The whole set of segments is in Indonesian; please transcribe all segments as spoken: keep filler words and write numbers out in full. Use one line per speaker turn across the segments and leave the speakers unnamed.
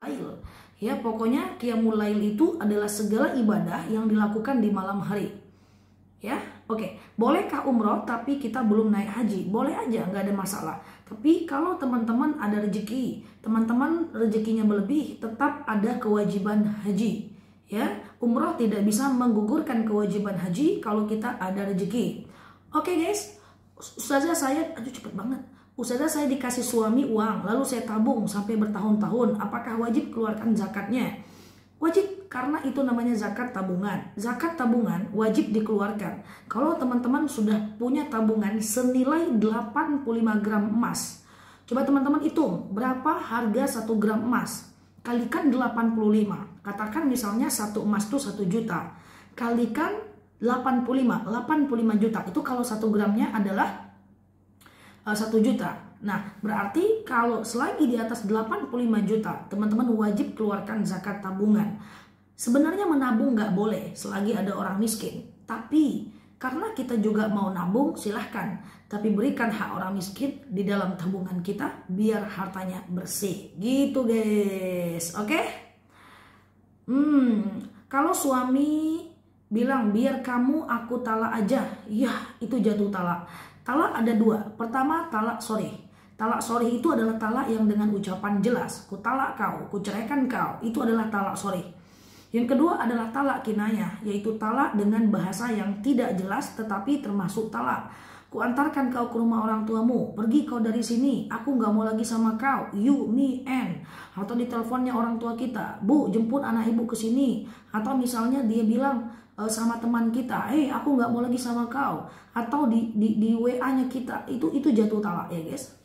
lail. Ya, pokoknya qiyamul lail itu adalah segala ibadah yang dilakukan di malam hari. Ya, oke. Bolehkah umroh tapi kita belum naik haji? Boleh aja, nggak ada masalah. Tapi kalau teman-teman ada rezeki, teman-teman rezekinya melebih, tetap ada kewajiban haji. Ya, umroh tidak bisa menggugurkan kewajiban haji kalau kita ada rezeki. Oke guys, ustazah saya, aduh cepet banget. Ustazah saya dikasih suami uang, lalu saya tabung sampai bertahun-tahun. Apakah wajib keluarkan zakatnya? Wajib, karena itu namanya zakat tabungan. Zakat tabungan wajib dikeluarkan. Kalau teman-teman sudah punya tabungan senilai delapan puluh lima gram emas. Coba teman-teman hitung, berapa harga satu gram emas? Kalikan delapan puluh lima. Katakan misalnya satu emas itu satu juta. Kalikan delapan puluh lima, delapan puluh lima juta. Itu kalau satu gramnya adalah satu juta. Nah, berarti kalau selagi di atas delapan puluh lima juta, teman-teman wajib keluarkan zakat tabungan. Sebenarnya menabung nggak boleh selagi ada orang miskin. Tapi karena kita juga mau nabung, silahkan. Tapi berikan hak orang miskin di dalam tabungan kita biar hartanya bersih. Gitu guys. Oke? Hmm, kalau suami bilang biar kamu aku talak aja, ya itu jatuh talak. Talak ada dua. Pertama, talak sorry. Talak sorry itu adalah talak yang dengan ucapan jelas. Ku talak kau, ku ceraikan kau. Itu adalah talak sorry. Yang kedua adalah talak kinayah, yaitu talak dengan bahasa yang tidak jelas tetapi termasuk talak. Ku antarkan kau ke rumah orang tuamu, pergi kau dari sini, aku gak mau lagi sama kau, you, me, and. Atau di teleponnya orang tua kita, bu jemput anak ibu ke sini. Atau misalnya dia bilang sama teman kita, eh hey, aku nggak mau lagi sama kau, atau di di, di W A-nya kita, itu itu jatuh talak ya guys.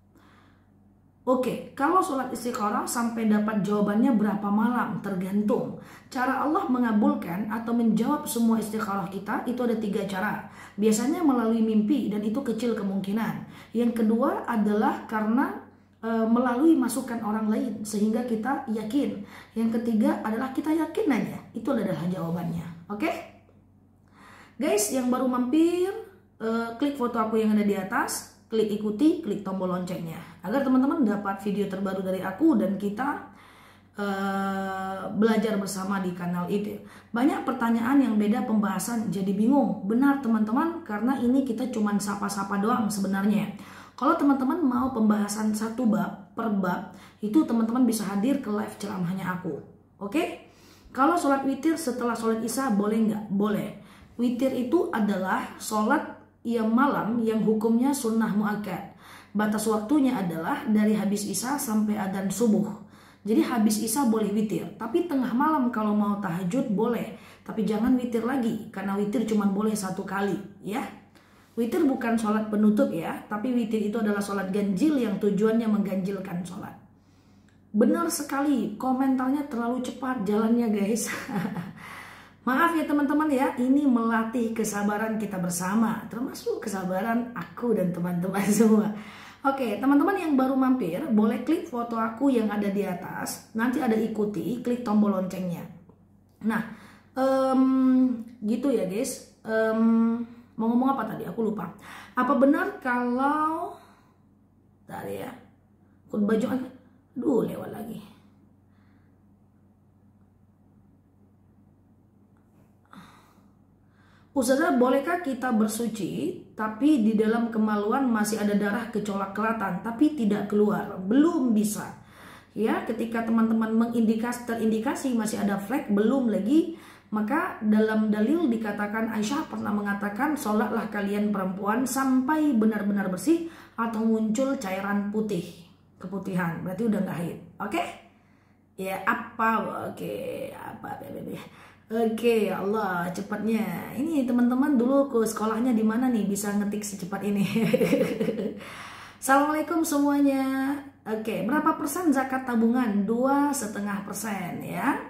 Oke, kalau sholat istikharah sampai dapat jawabannya berapa malam tergantung. Cara Allah mengabulkan atau menjawab semua istikharah kita itu ada tiga cara. Biasanya melalui mimpi dan itu kecil kemungkinan. Yang kedua adalah karena e, melalui masukan orang lain sehingga kita yakin. Yang ketiga adalah kita yakin aja, itu adalah jawabannya. Oke, okay? Guys, yang baru mampir, uh, klik foto aku yang ada di atas, klik ikuti, klik tombol loncengnya, agar teman-teman dapat video terbaru dari aku dan kita uh, belajar bersama di kanal itu. Banyak pertanyaan yang beda pembahasan, jadi bingung. Benar teman-teman, karena ini kita cuman sapa-sapa doang sebenarnya. Kalau teman-teman mau pembahasan satu bab per bab, itu teman-teman bisa hadir ke live ceramahnya aku. Oke? Okay? Kalau sholat witir setelah sholat isya boleh nggak? Boleh. Witir itu adalah sholat yang malam yang hukumnya sunnah muakkad. Batas waktunya adalah dari habis isya sampai adzan subuh. Jadi habis isya boleh witir. Tapi tengah malam kalau mau tahajud boleh. Tapi jangan witir lagi. Karena witir cuma boleh satu kali. Ya. Witir bukan sholat penutup ya. Tapi witir itu adalah sholat ganjil yang tujuannya mengganjilkan sholat. Benar sekali, komentarnya terlalu cepat jalannya guys. Maaf ya teman-teman ya, ini melatih kesabaran kita bersama, termasuk kesabaran aku dan teman-teman semua. Oke, teman-teman yang baru mampir, boleh klik foto aku yang ada di atas, nanti ada ikuti, klik tombol loncengnya. Nah, um, gitu ya guys. Um, mau ngomong apa tadi? Aku lupa. Apa benar kalau tadi ya, khutbah Jumat? Duh, lewat lagi. Ustazah, bolehkah kita bersuci tapi di dalam kemaluan masih ada darah kecolak kelatan tapi tidak keluar? Belum bisa. Ya, ketika teman-teman mengindikasi terindikasi masih ada flek belum lagi, maka dalam dalil dikatakan Aisyah pernah mengatakan sholatlah kalian perempuan sampai benar-benar bersih atau muncul cairan putih. Keputihan, berarti udah nggak haid. Oke? Okay? Ya apa? Oke, okay. apa? Oke, okay, ya Allah, cepatnya. Ini teman-teman dulu ke sekolahnya di mana nih bisa ngetik secepat ini? Assalamualaikum semuanya. Oke, okay. Berapa persen zakat tabungan? Dua setengah persen ya.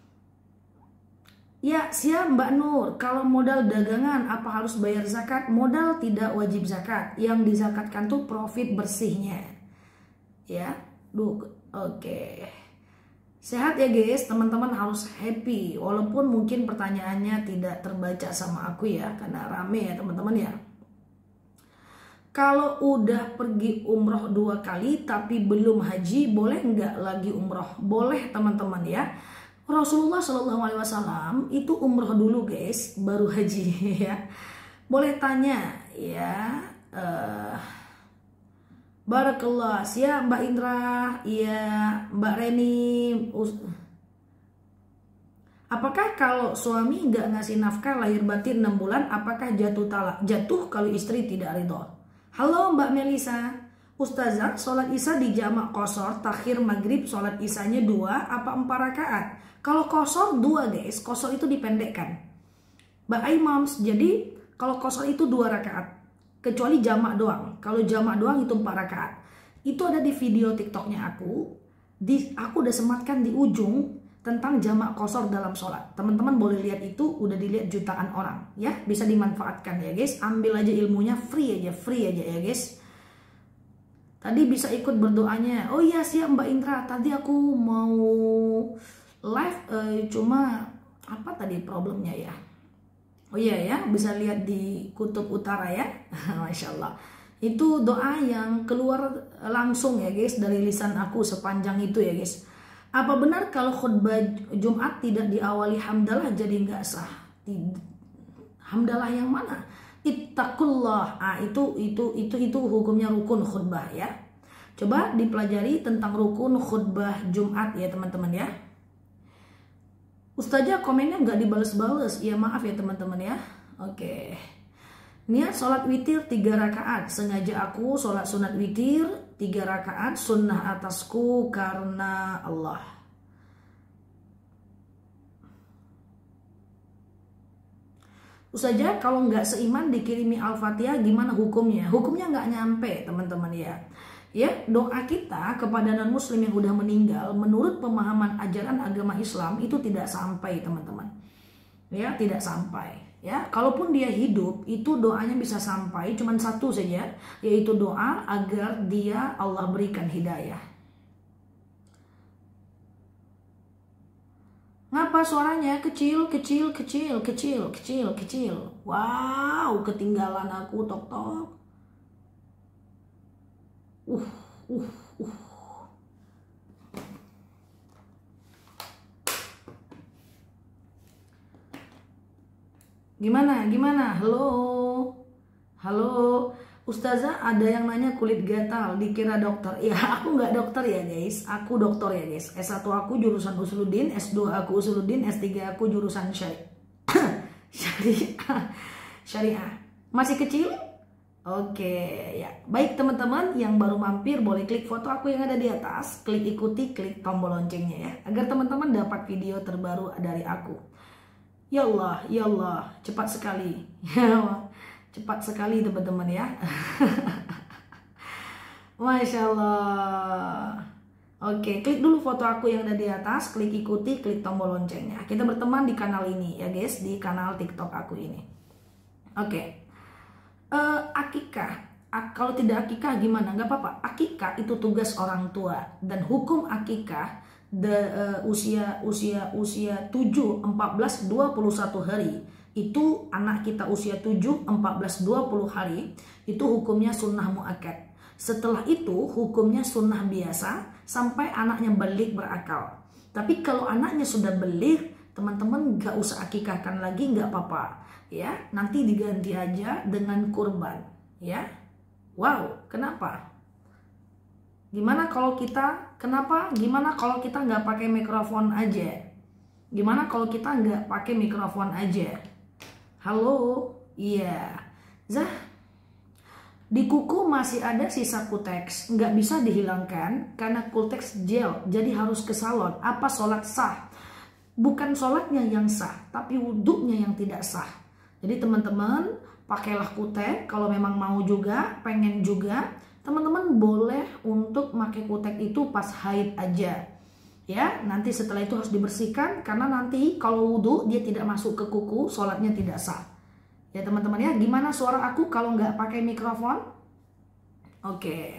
Ya, siap Mbak Nur. Kalau modal dagangan apa harus bayar zakat? Modal tidak wajib zakat. Yang dizakatkan tuh profit bersihnya. Ya, duh, oke. Okay. Sehat ya guys, teman-teman harus happy. Walaupun mungkin pertanyaannya tidak terbaca sama aku ya, karena rame ya teman-teman ya. Kalau udah pergi umroh dua kali tapi belum haji, boleh nggak lagi umroh? Boleh teman-teman ya. Rasulullah Shallallahu Alaihi Wasallam itu umroh dulu guys, baru haji ya. Boleh tanya ya. Uh, Barakallah, ya Mbak Indra, ya Mbak Reni. Apakah kalau suami nggak ngasih nafkah lahir batin enam bulan, apakah jatuh talak? Jatuh kalau istri tidak ridho. Halo Mbak Melisa, Ustazah, sholat isya di jamak qashar, takhir maghrib sholat isyanya dua apa empat rakaat? Kalau qashar dua guys, qashar itu dipendekkan. Mbak Aimams, jadi kalau qashar itu dua rakaat, kecuali jamak doang. Kalau jamak doang itu empat rakaat. Itu ada di video TikToknya aku. Di, aku udah sematkan di ujung tentang jamak qashar dalam sholat. Teman-teman boleh lihat itu, udah dilihat jutaan orang ya, bisa dimanfaatkan ya guys. Ambil aja ilmunya, free aja, free aja ya guys. Tadi bisa ikut berdoanya. Oh iya siap Mbak Indra, tadi aku mau live eh, cuma apa tadi problemnya ya. Oh iya ya, bisa lihat di kutub utara ya. Masya Allah. Itu doa yang keluar langsung ya guys dari lisan aku sepanjang itu ya guys. Apa benar kalau khutbah Jumat tidak diawali hamdalah jadi nggak sah? Hamdalah yang mana? Ittaqullah. Ah, itu itu itu itu hukumnya rukun khutbah ya. Coba dipelajari tentang rukun khutbah Jumat ya teman-teman ya. Ustazah komennya nggak dibales-bales. Ya maaf ya teman-teman ya. Oke. Niat sholat witir tiga rakaat. Sengaja aku sholat sunat witir tiga rakaat sunnah atasku karena Allah. Ustazah kalau nggak seiman dikirimi Al-Fatihah gimana hukumnya? Hukumnya nggak nyampe teman-teman ya. Ya doa kita kepada non muslim yang udah meninggal menurut pemahaman ajaran agama Islam itu tidak sampai teman-teman. Ya tidak sampai. Ya, kalaupun dia hidup itu doanya bisa sampai cuman satu saja, yaitu doa agar dia Allah berikan hidayah. Ngapa suaranya kecil, kecil, kecil, kecil, kecil, kecil? Wow, ketinggalan aku tok tok. Uh, uh, uh. Gimana? Gimana? Halo? Halo? Ustazah ada yang nanya kulit gatal, dikira dokter. Ya aku nggak dokter ya guys, aku dokter ya guys. S satu aku jurusan Usuluddin, S dua aku Usuluddin, S tiga aku jurusan syari syariah. Syariah. Masih kecil? Oke ya. Baik teman-teman yang baru mampir boleh klik foto aku yang ada di atas, klik ikuti, klik tombol loncengnya ya, agar teman-teman dapat video terbaru dari aku. Ya Allah, ya Allah, cepat sekali. Ya Allah, cepat sekali teman-teman ya. Masya Allah. Oke, klik dulu foto aku yang ada di atas, klik ikuti, klik tombol loncengnya. Kita berteman di kanal ini ya guys, di kanal TikTok aku ini. Oke, uh, akikah. Kalau tidak akikah gimana? Gak apa-apa. Akikah itu tugas orang tua dan hukum akikah. The, uh, usia usia usia tujuh, empat belas, dua puluh satu hari itu anak kita usia tujuh, empat belas, dua puluh hari itu hukumnya sunnah muakkad. Setelah itu hukumnya sunnah biasa sampai anaknya balik berakal. Tapi kalau anaknya sudah balik, teman-teman gak usah akikahkan lagi, gak apa-apa ya, nanti diganti aja dengan kurban ya. Wow, kenapa? Gimana kalau kita, kenapa? Gimana kalau kita nggak pakai mikrofon aja? Gimana kalau kita nggak pakai mikrofon aja? Halo? Iya. Zah, di kuku masih ada sisa kuteks, nggak bisa dihilangkan karena kuteks gel, jadi harus ke salon. Apa sholat sah? Bukan sholatnya yang sah, tapi wudhunya yang tidak sah. Jadi teman-teman, pakailah kutek kalau memang mau juga, pengen juga. Teman-teman boleh untuk pakai kutek itu pas haid aja ya. Nanti setelah itu harus dibersihkan karena nanti kalau wudhu dia tidak masuk ke kuku, sholatnya tidak sah ya teman-teman ya. Gimana suara aku kalau nggak pakai mikrofon? Oke.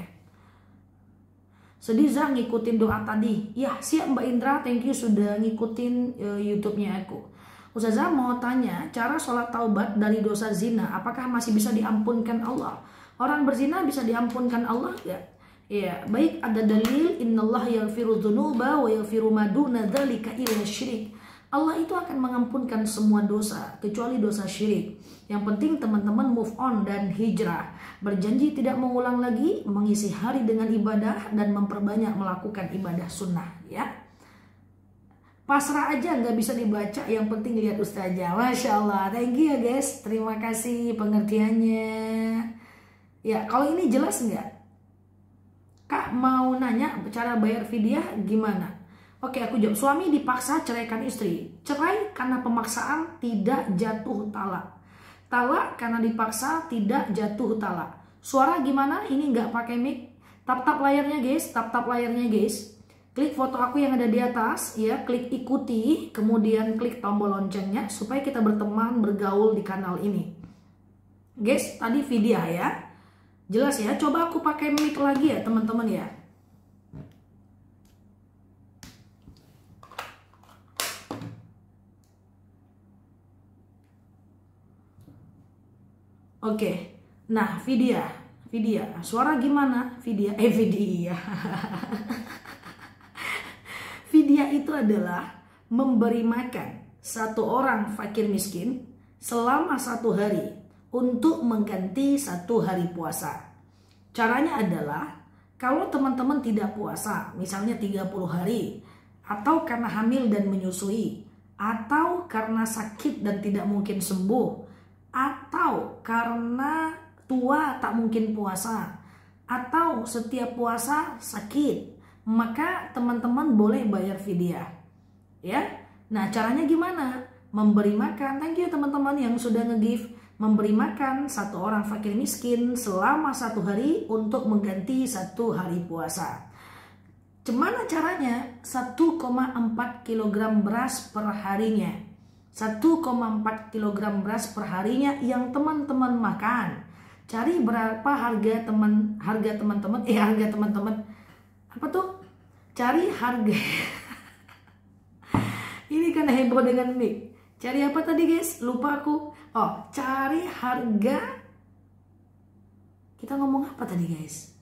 Sedih Zah ngikutin doa tadi. Ya siap Mbak Indra, thank you sudah ngikutin uh, YouTube-nya aku. Ustazah mau tanya, cara sholat taubat dari dosa zina apakah masih bisa diampunkan Allah? Orang berzina bisa diampunkan Allah ya? Ya, baik ada dalil innallaha yaghfiru dzunuba wa yaghfiru ma duna dzalika illa syirik. Allah itu akan mengampunkan semua dosa kecuali dosa syirik. Yang penting teman-teman move on dan hijrah. Berjanji tidak mengulang lagi, mengisi hari dengan ibadah dan memperbanyak melakukan ibadah sunnah ya. Pasrah aja nggak bisa dibaca, yang penting lihat ustazah. Masya Allah, thank you ya guys, terima kasih pengertiannya. Ya, kalau ini jelas nggak? Kak mau nanya cara bayar fidyah gimana? Oke, aku jawab. Suami dipaksa ceraikan istri. Cerai karena pemaksaan tidak jatuh talak. Talak karena dipaksa tidak jatuh talak. Suara gimana? Ini nggak pakai mic. Tap-tap layarnya guys, tap-tap layarnya guys. Klik foto aku yang ada di atas, ya. Klik ikuti, kemudian klik tombol loncengnya supaya kita berteman, bergaul di kanal ini. Guys, tadi fidyah ya. Jelas ya. Coba aku pakai mic lagi ya teman-teman ya. Oke, nah fidyah, fidyah, suara gimana? Fidyah, eh fidyah, fidyah itu adalah memberi makan satu orang fakir miskin selama satu hari untuk mengganti satu hari puasa. Caranya adalah kalau teman-teman tidak puasa, misalnya tiga puluh hari, atau karena hamil dan menyusui, atau karena sakit dan tidak mungkin sembuh, atau karena tua tak mungkin puasa, atau setiap puasa sakit, maka teman-teman boleh bayar fidyah ya. Nah caranya gimana? Memberi makan. Thank you teman-teman yang sudah nge-give. Memberi makan satu orang fakir miskin selama satu hari untuk mengganti satu hari puasa. Gimana caranya? satu koma empat kilogram beras per harinya. satu koma empat kilogram beras per harinya yang teman-teman makan. Cari berapa harga teman harga teman-teman eh harga teman-teman apa tuh? Cari harga. Ini kan heboh dengan mic. Cari apa tadi guys? Lupa aku. Oh, cari harga. Kita ngomong apa tadi guys?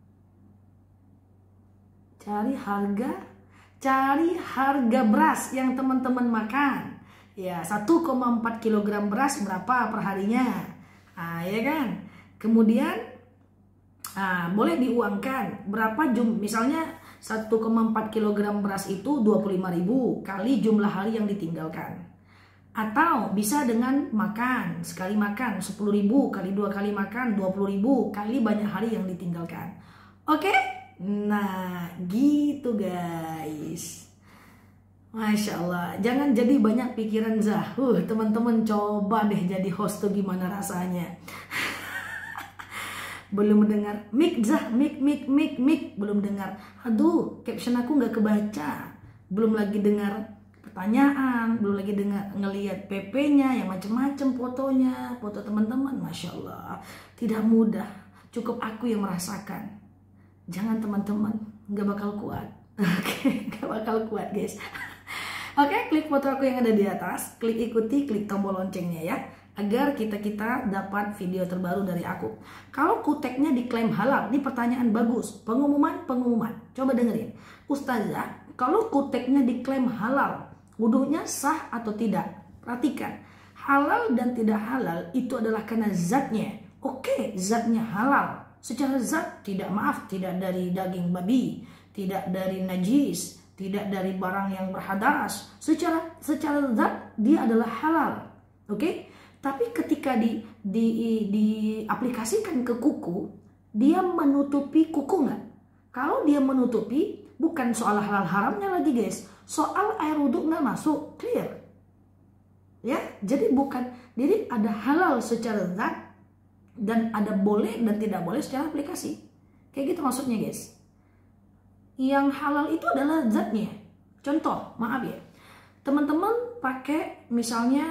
Cari harga. Cari harga beras yang teman-teman makan. Ya, satu koma empat kilogram beras berapa per harinya? Ah, ya kan? Kemudian ah, boleh diuangkan berapa jum misalnya satu koma empat kilogram beras itu dua puluh lima ribu kali jumlah hari yang ditinggalkan. Atau bisa dengan makan, sekali makan sepuluh ribu kali dua kali makan dua puluh ribu kali banyak hari yang ditinggalkan. Oke? Nah, gitu guys. Masya Allah, jangan jadi banyak pikiran Zah. Uh, teman-teman coba deh jadi host tuh gimana rasanya. Belum mendengar mic Zah, mic mic mic mic belum dengar. Aduh, caption aku nggak kebaca. Belum lagi dengar pertanyaan, belum lagi dengar ngelihat P P-nya yang macam-macam fotonya, foto teman-teman. Masya Allah, tidak mudah. Cukup aku yang merasakan. Jangan teman-teman, nggak bakal kuat. Oke, nggak bakal kuat guys. Oke, klik foto aku yang ada di atas, klik ikuti, klik tombol loncengnya ya, agar kita-kita dapat video terbaru dari aku. Kalau kuteknya diklaim halal, ini pertanyaan bagus. Pengumuman, pengumuman. Coba dengerin. Ustazah, kalau kuteknya diklaim halal, wudunya sah atau tidak? Perhatikan, halal dan tidak halal itu adalah karena zatnya. Oke, zatnya halal. Secara zat, tidak maaf, tidak dari daging babi, tidak dari najis, tidak dari barang yang berhadas. Secara secara zat dia adalah halal, oke? Okay? Tapi ketika di, di diaplikasikan ke kuku, dia menutupi kuku nggak? Kalau dia menutupi, bukan soal halal haramnya lagi guys, soal air wudhu nggak masuk, clear? Ya, jadi bukan, jadi ada halal secara zat dan ada boleh dan tidak boleh secara aplikasi, kayak gitu maksudnya guys. Yang halal itu adalah zatnya. Contoh, maaf ya, teman-teman pakai misalnya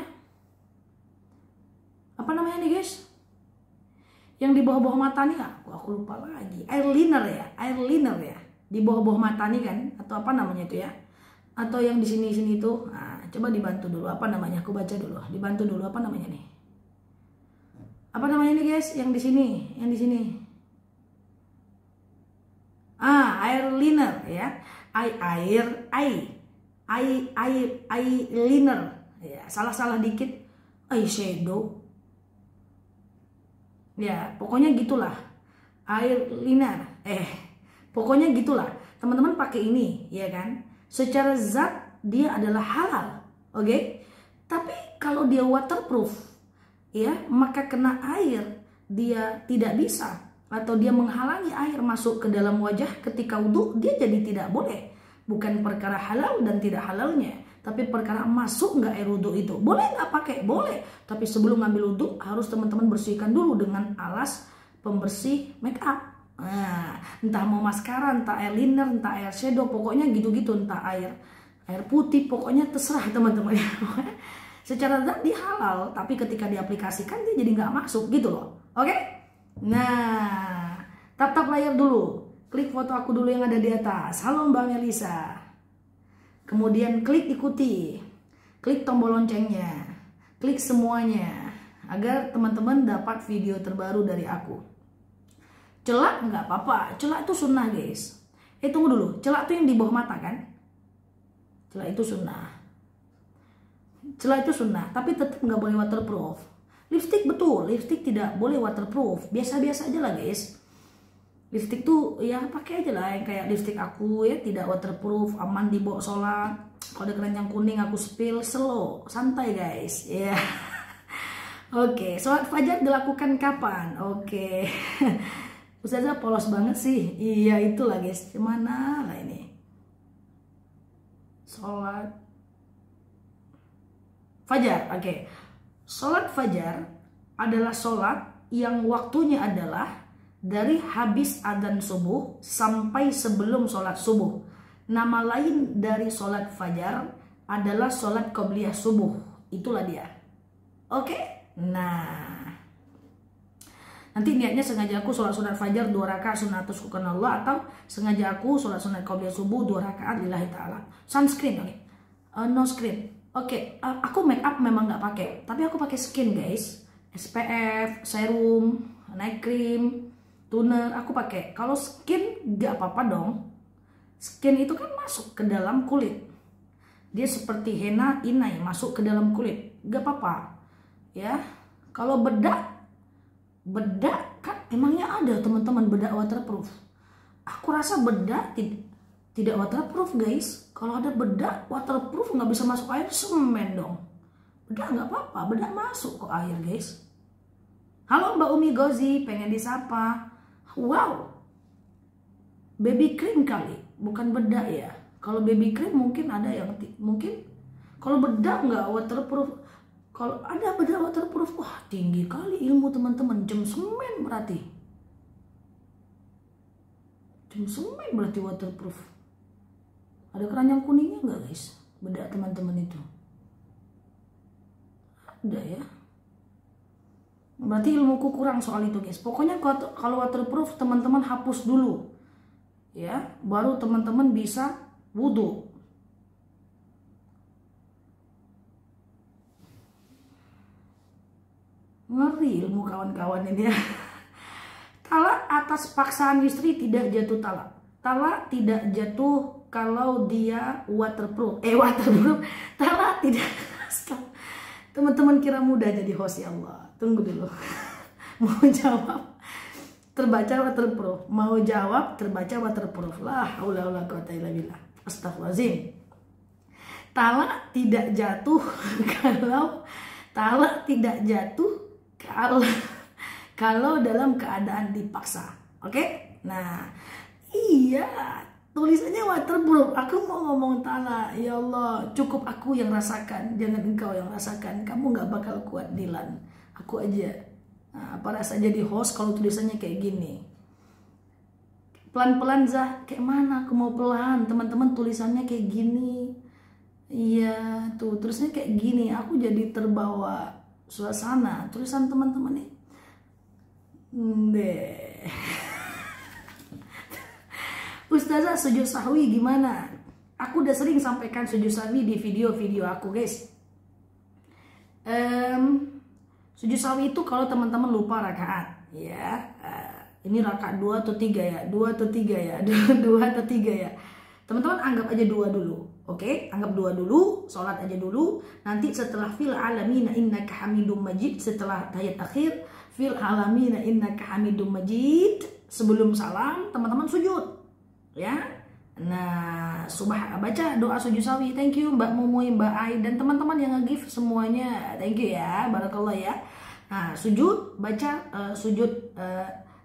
apa namanya nih guys, yang di bawah-bawah mata nih, aku, aku lupa lagi, eyeliner ya, eyeliner ya, di bawah-bawah mata nih kan, atau apa namanya itu ya, atau yang di sini-sini itu. Nah, coba dibantu dulu, apa namanya, aku baca dulu, dibantu dulu apa namanya nih. Apa namanya ini guys? Yang di sini, yang di sini. Ah, air liner ya. Air air air air air air liner. Ya, salah-salah dikit. Eyeshadow. Ya, pokoknya gitulah. Air liner. Eh, pokoknya gitulah. Teman-teman pakai ini, ya kan? Secara zat dia adalah halal, oke? Okay? Tapi kalau dia waterproof, ya, maka kena air dia tidak bisa, atau dia menghalangi air masuk ke dalam wajah ketika wudhu, dia jadi tidak boleh. Bukan perkara halal dan tidak halalnya, tapi perkara masuk nggak air wudhu itu. Boleh nggak pakai? Boleh. Tapi sebelum ngambil wudhu harus teman-teman bersihkan dulu dengan alas pembersih make up. Nah, entah mau maskara, entah air liner, entah air shadow, pokoknya gitu-gitu, entah air air putih, pokoknya terserah teman-teman. Secara zat dia halal, tapi ketika diaplikasikan dia jadi nggak masuk gitu loh. Oke? Nah, tap-tap layar dulu, klik foto aku dulu yang ada di atas. Halo Mbak Melisa. Kemudian klik ikuti, klik tombol loncengnya, klik semuanya agar teman-teman dapat video terbaru dari aku. Celak nggak apa-apa, celak itu sunnah guys. Eh tunggu dulu, celak itu yang di bawah mata kan? Celak itu sunnah. Celak itu sunnah, tapi tetap nggak boleh waterproof. Lipstick betul, lipstick tidak boleh waterproof. Biasa-biasa aja lah guys. Lipstick tuh ya pakai aja lah yang kayak lipstick aku ya, tidak waterproof, aman dibawa sholat. Kalau ada keranjang kuning aku spill, slow, santai guys. Ya. Yeah. Oke, okay. Sholat fajar dilakukan kapan? Oke. Okay. Ustazah polos banget sih. Iya itulah guys. Gimana lah ini? Sholat fajar. Oke. Okay. Sholat fajar adalah sholat yang waktunya adalah dari habis adzan subuh sampai sebelum sholat subuh. Nama lain dari sholat fajar adalah sholat qobliyah subuh. Itulah dia. Oke. Okay? Nah. Nanti niatnya sengaja aku sholat sunat fajar dua rakaat sunatus kukan Allah, atau sengaja aku sholat sunat qobliyah subuh dua rakaat lillahi ta'ala. Sunscreen, oke? Okay. Uh, no screen. Oke, okay. uh, aku make up memang nggak pakai, tapi aku pakai skin guys. S P F, serum, night cream, toner, aku pakai. Kalau skin nggak apa-apa dong. Skin itu kan masuk ke dalam kulit. Dia seperti henna, inai masuk ke dalam kulit, nggak apa-apa. Ya, kalau bedak bedak kan emangnya ada teman-teman bedak waterproof. Aku rasa bedak tidak tidak waterproof guys. Kalau ada bedak waterproof nggak bisa masuk air, semen dong. Bedak nggak apa-apa, bedak masuk kok air guys. Halo Mbak Umi Gozi, pengen disapa. Wow, baby cream kali, bukan bedak ya. Kalau baby cream mungkin ada yang mungkin. Kalau bedak nggak waterproof. Kalau ada bedak waterproof, wah tinggi kali ilmu teman-teman. Jam semen berarti. Jam semen berarti waterproof. Ada keranjang kuningnya nggak guys? Bedak teman-teman itu. Ada ya. Berarti ilmuku kurang soal itu guys. Pokoknya kalau waterproof teman-teman hapus dulu. Ya, baru teman-teman bisa wudhu. Ngeri ilmu kawan-kawan ini ya. Talak atas paksaan istri tidak jatuh talak. Talak tidak jatuh kalau dia waterproof. Eh waterproof. Talak tidak. Teman-teman kira mudah jadi host ya Allah. Tunggu dulu. Mau jawab terbaca waterproof. Mau jawab terbaca waterproof. Lah haula wala quwata illa billah. Astagfirullahaladzim. Talak tidak jatuh kalau talak tidak jatuh kalau kalau dalam keadaan dipaksa. Oke? Okay? Nah, iya, tulisannya waterproof. Aku mau ngomong talak. Ya Allah, cukup aku yang rasakan, jangan engkau yang rasakan. Kamu nggak bakal kuat Dilan. Aku aja. Nah, apa rasa jadi host kalau tulisannya kayak gini? Pelan-pelan Zah, kayak mana? Aku mau pelan. Teman-teman tulisannya kayak gini. Iya, tuh terusnya kayak gini. Aku jadi terbawa suasana tulisan teman-teman nih. Deh. Ustazah sujud sahwi gimana? Aku udah sering sampaikan sujud sahwi di video-video aku guys. Um, Sujud sawi itu kalau teman-teman lupa rakaat, ya. Ini rakaat dua atau tiga ya, dua atau tiga ya, dua atau tiga ya. Teman-teman anggap aja dua dulu, oke? Anggap dua dulu, sholat aja dulu. Nanti setelah fil alamina innaka hamidum majid, setelah tahiyat akhir, fil alamina innaka hamidum majid, sebelum salam teman-teman sujud, ya. Nah, subah baca doa sujud sawi. Thank you Mbak Mumuy, Mbak Ai, dan teman-teman yang nge-give semuanya. Thank you ya, barakallah ya. Nah, sujud baca uh, sujud uh,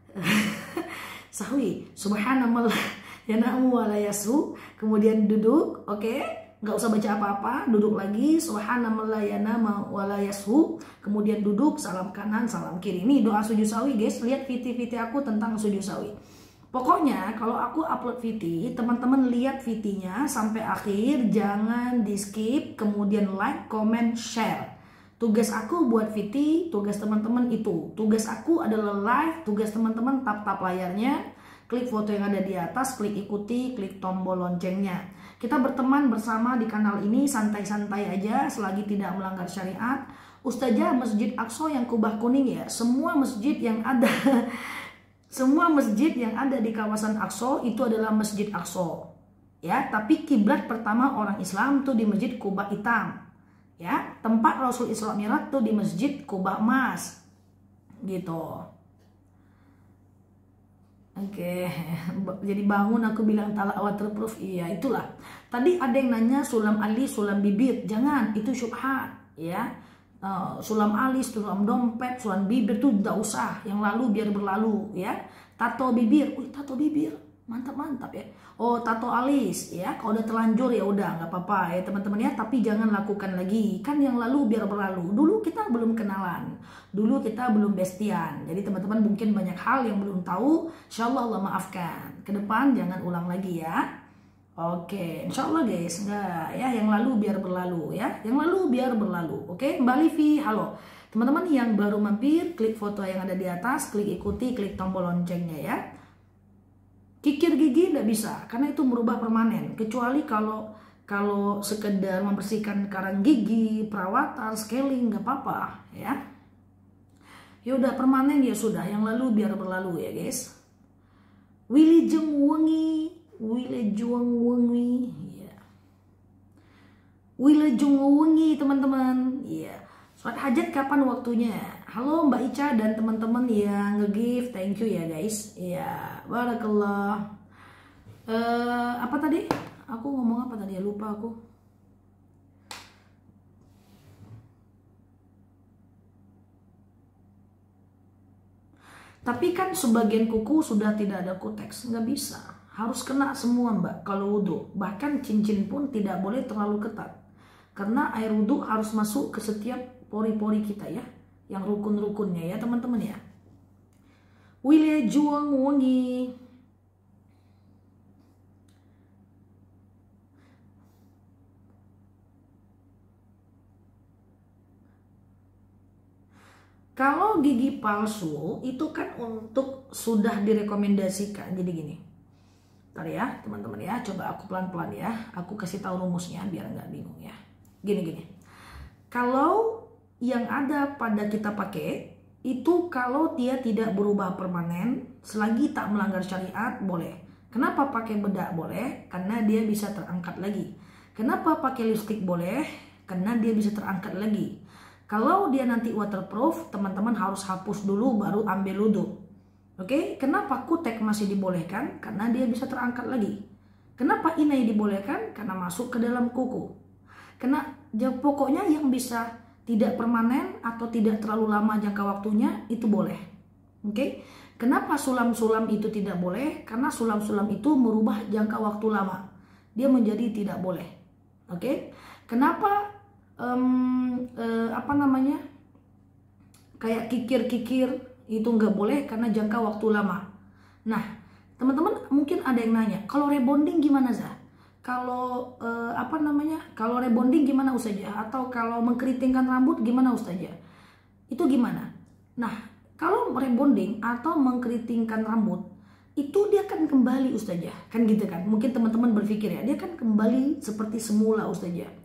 sahwi, subhanallah ya na'mu wa la yasu, kemudian duduk, oke, okay? Nggak usah baca apa-apa, duduk lagi, subhanallah ya na'mu wa la yasu, kemudian duduk, salam kanan, salam kiri. Ini doa sujud sawi guys, lihat video-video aku tentang sujud sawi. Pokoknya kalau aku upload video, teman-teman lihat videonya sampai akhir, jangan di skip, kemudian like, comment, share. Tugas aku buat video, tugas teman-teman itu. Tugas aku adalah live, tugas teman-teman tap-tap layarnya, klik foto yang ada di atas, klik ikuti, klik tombol loncengnya. Kita berteman bersama di kanal ini, santai-santai aja selagi tidak melanggar syariat. Ustazah Masjid Aqsa yang kubah kuning ya, semua masjid yang ada semua masjid yang ada di kawasan Aqsa itu adalah Masjid Aqsa. Ya, tapi kiblat pertama orang Islam tuh di Masjid Kubah Hitam. Ya, tempat Rasul Isra Mi'raj tuh di Masjid Kubah Emas. Gitu. Oke, jadi bangun aku bilang talak waterproof. Iya, itulah. Tadi ada yang nanya sulam alis, sulam bibir. Jangan, itu syubhat, ya. Uh, sulam alis, sulam dompet, sulam bibir tuh tidak usah. Yang lalu biar berlalu, ya. Tato bibir, wih tato bibir, mantap-mantap ya. Oh, tato alis, ya. Kalau udah terlanjur ya udah nggak apa-apa ya teman-teman ya. Tapi jangan lakukan lagi. Kan yang lalu biar berlalu. Dulu kita belum kenalan, dulu kita belum bestian. Jadi teman-teman mungkin banyak hal yang belum tahu. Insya Allah Allah maafkan. Ke depan jangan ulang lagi ya. Oke, insya Allah guys, enggak ya, yang lalu biar berlalu ya, yang lalu biar berlalu. Oke, Mbak Livi, halo. Teman-teman yang baru mampir, klik foto yang ada di atas, klik ikuti, klik tombol loncengnya ya. Kikir gigi tidak bisa, karena itu merubah permanen. Kecuali kalau kalau sekedar membersihkan karang gigi, perawatan, scaling, nggak apa-apa ya. Ya udah permanen ya sudah, yang lalu biar berlalu ya guys. Wilujeng wengi. Wilujeng wengi, ya. Wilujeng wengi teman-teman, ya. Sholat hajat kapan waktunya? Halo Mbak Ica dan teman-teman yang nge-give, thank you ya guys. Ya, barakallah. Uh, apa tadi? Aku ngomong apa tadi ya, lupa aku. Tapi kan sebagian kuku sudah tidak ada kuteks, nggak bisa. Harus kena semua mbak kalau wudhu. Bahkan cincin pun tidak boleh terlalu ketat. Karena air wudhu harus masuk ke setiap pori-pori kita ya. Yang rukun-rukunnya ya teman-teman ya. Wilujeng wengi. Kalau gigi palsu itu kan untuk sudah direkomendasikan. Jadi gini. Bentar ya teman-teman ya, coba aku pelan-pelan ya, aku kasih tahu rumusnya biar nggak bingung ya. Gini-gini, kalau yang ada pada kita pakai itu kalau dia tidak berubah permanen, selagi tak melanggar syariat boleh. Kenapa pakai bedak boleh? Karena dia bisa terangkat lagi. Kenapa pakai lipstick boleh? Karena dia bisa terangkat lagi. Kalau dia nanti waterproof, teman-teman harus hapus dulu baru ambil wudhu. Oke, okay? Kenapa kutek masih dibolehkan? Karena dia bisa terangkat lagi. Kenapa inai dibolehkan? Karena masuk ke dalam kuku. Karena pokoknya yang bisa tidak permanen atau tidak terlalu lama jangka waktunya itu boleh. Oke, okay? Kenapa sulam-sulam itu tidak boleh? Karena sulam-sulam itu merubah jangka waktu lama. Dia menjadi tidak boleh. Oke, okay? Kenapa um, uh, apa namanya? Kayak kikir-kikir itu nggak boleh karena jangka waktu lama. Nah, teman-teman mungkin ada yang nanya, kalau rebonding gimana Zah? Kalau eh, apa namanya? Kalau rebonding gimana Ustazah? Atau kalau mengkeritingkan rambut gimana Ustazah? Itu gimana? Nah, kalau rebonding atau mengkeritingkan rambut itu dia kan kembali Ustazah, kan gitu kan? Mungkin teman-teman berpikir ya, dia kan kembali seperti semula Ustazah.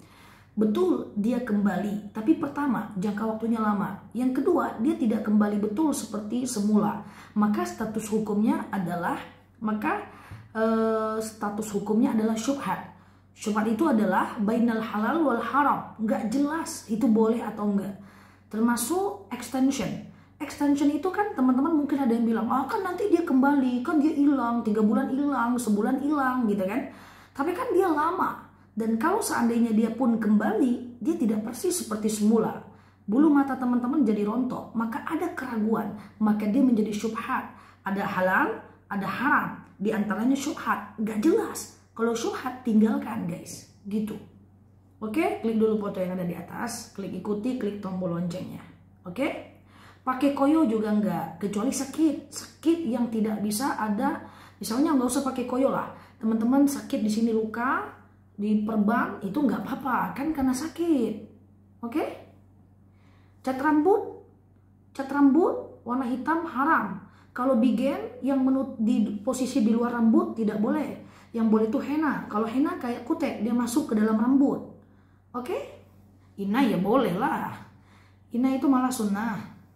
betul dia kembali, tapi pertama jangka waktunya lama. Yang kedua, dia tidak kembali betul seperti semula. Maka status hukumnya adalah maka eh, status hukumnya adalah syubhat. Syubhat itu adalah bainal halal wal haram, nggak jelas itu boleh atau enggak. Termasuk extension. Extension itu kan teman-teman mungkin ada yang bilang, ah kan nanti dia kembali, kan dia hilang, tiga bulan hilang, sebulan hilang gitu kan. Tapi kan dia lama. Dan kalau seandainya dia pun kembali, dia tidak persis seperti semula. Bulu mata teman-teman jadi rontok, maka ada keraguan, maka dia menjadi syubhat. Ada halal, ada haram, di antaranya syubhat, gak jelas. Kalau syubhat tinggalkan guys, gitu. Oke, klik dulu foto yang ada di atas, klik ikuti, klik tombol loncengnya. Oke, pakai koyo juga enggak, kecuali sakit, sakit yang tidak bisa ada. Misalnya nggak usah pakai koyo lah, teman-teman sakit di sini luka, di perban itu nggak apa-apa kan karena sakit. Oke, cat rambut, cat rambut warna hitam haram. Kalau bigen yang menut di posisi di luar rambut tidak boleh. Yang boleh itu henna. Kalau henna kayak kutek, dia masuk ke dalam rambut. Oke, ina ya boleh lah. Ina itu malah sunnah.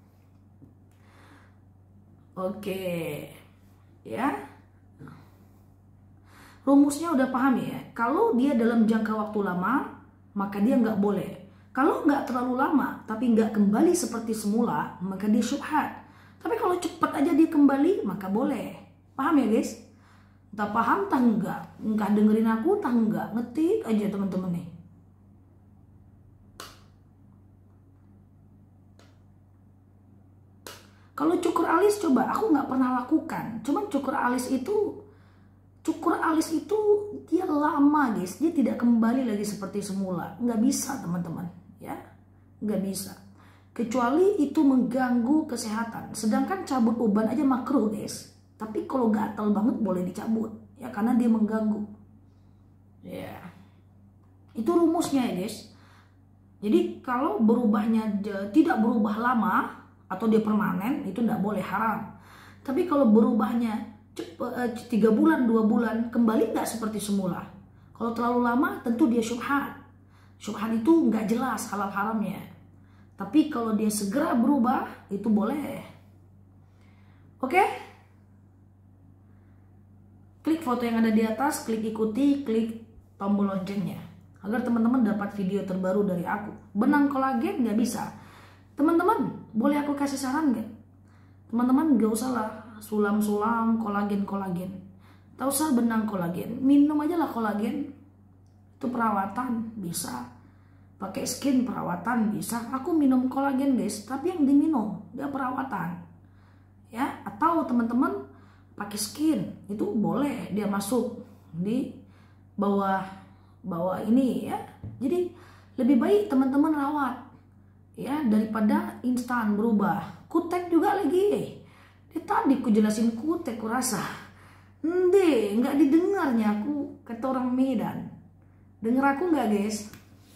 Oke, ya. Rumusnya udah paham ya. Kalau dia dalam jangka waktu lama, maka dia nggak boleh. Kalau nggak terlalu lama, tapi nggak kembali seperti semula, maka dia syubhat. Tapi kalau cepat aja dia kembali, maka boleh. Paham ya guys? Entah paham, entah enggak. Enggak dengerin aku, entah enggak. Ngetik aja teman-teman nih. Kalau cukur alis coba, aku nggak pernah lakukan. Cuman cukur alis itu Cukur alis itu dia lama guys, dia tidak kembali lagi seperti semula. Nggak bisa teman-teman, ya, nggak bisa. Kecuali itu mengganggu kesehatan. Sedangkan cabut uban aja makruh guys. Tapi kalau gatal banget boleh dicabut, ya karena dia mengganggu. Ya, itu rumusnya ya guys. Jadi kalau berubahnya tidak berubah lama atau dia permanen itu nggak boleh, haram. Tapi kalau berubahnya tiga bulan, dua bulan, kembali nggak seperti semula. Kalau terlalu lama, tentu dia syubhat. Syubhat itu nggak jelas halal haramnya. Tapi kalau dia segera berubah, itu boleh. Oke? Klik foto yang ada di atas, klik ikuti, klik tombol loncengnya. Agar teman-teman dapat video terbaru dari aku. Benang kolagen nggak bisa. Teman-teman, boleh aku kasih saran nggak? Teman-teman nggak usah lah sulam-sulam kolagen-kolagen, tak usah benang kolagen, minum aja lah kolagen. Itu perawatan bisa, pakai skin perawatan bisa. Aku minum kolagen guys, tapi yang diminum dia perawatan ya. Atau teman-teman pakai skin itu boleh, dia masuk di bawah bawah ini ya. Jadi lebih baik teman-teman rawat ya daripada instan berubah. Kutek juga lagi. Eh, tadi ku jelasin kutek ku rasa. Nde, nggak didengarnya aku kata orang Medan. Denger aku nggak guys?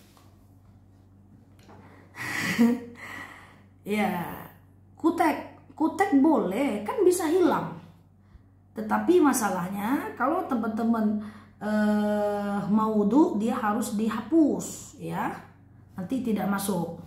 Ya, kutek, kutek boleh, kan bisa hilang. Tetapi masalahnya kalau teman-teman eh, mau wudu, dia harus dihapus ya. Nanti tidak masuk.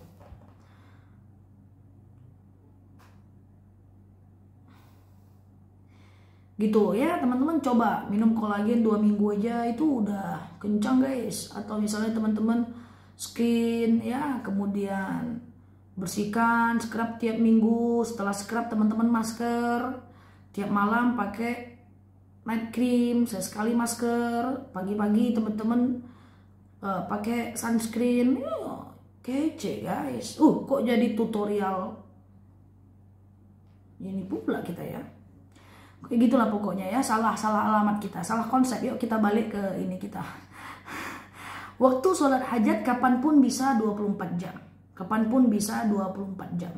Gitu ya teman-teman, coba minum kolagen dua minggu aja itu udah kencang guys. Atau misalnya teman-teman skin ya, kemudian bersihkan, scrub tiap minggu. Setelah scrub teman-teman masker, tiap malam pakai night cream, sesekali masker, pagi-pagi teman-teman uh, pakai sunscreen. uh, Kece guys. Uh kok jadi tutorial ini pula kita ya. Kayak gitulah pokoknya ya, salah-salah alamat kita, salah konsep. Yuk kita balik ke ini kita. Waktu sholat hajat kapanpun bisa dua puluh empat jam. Kapanpun bisa dua puluh empat jam.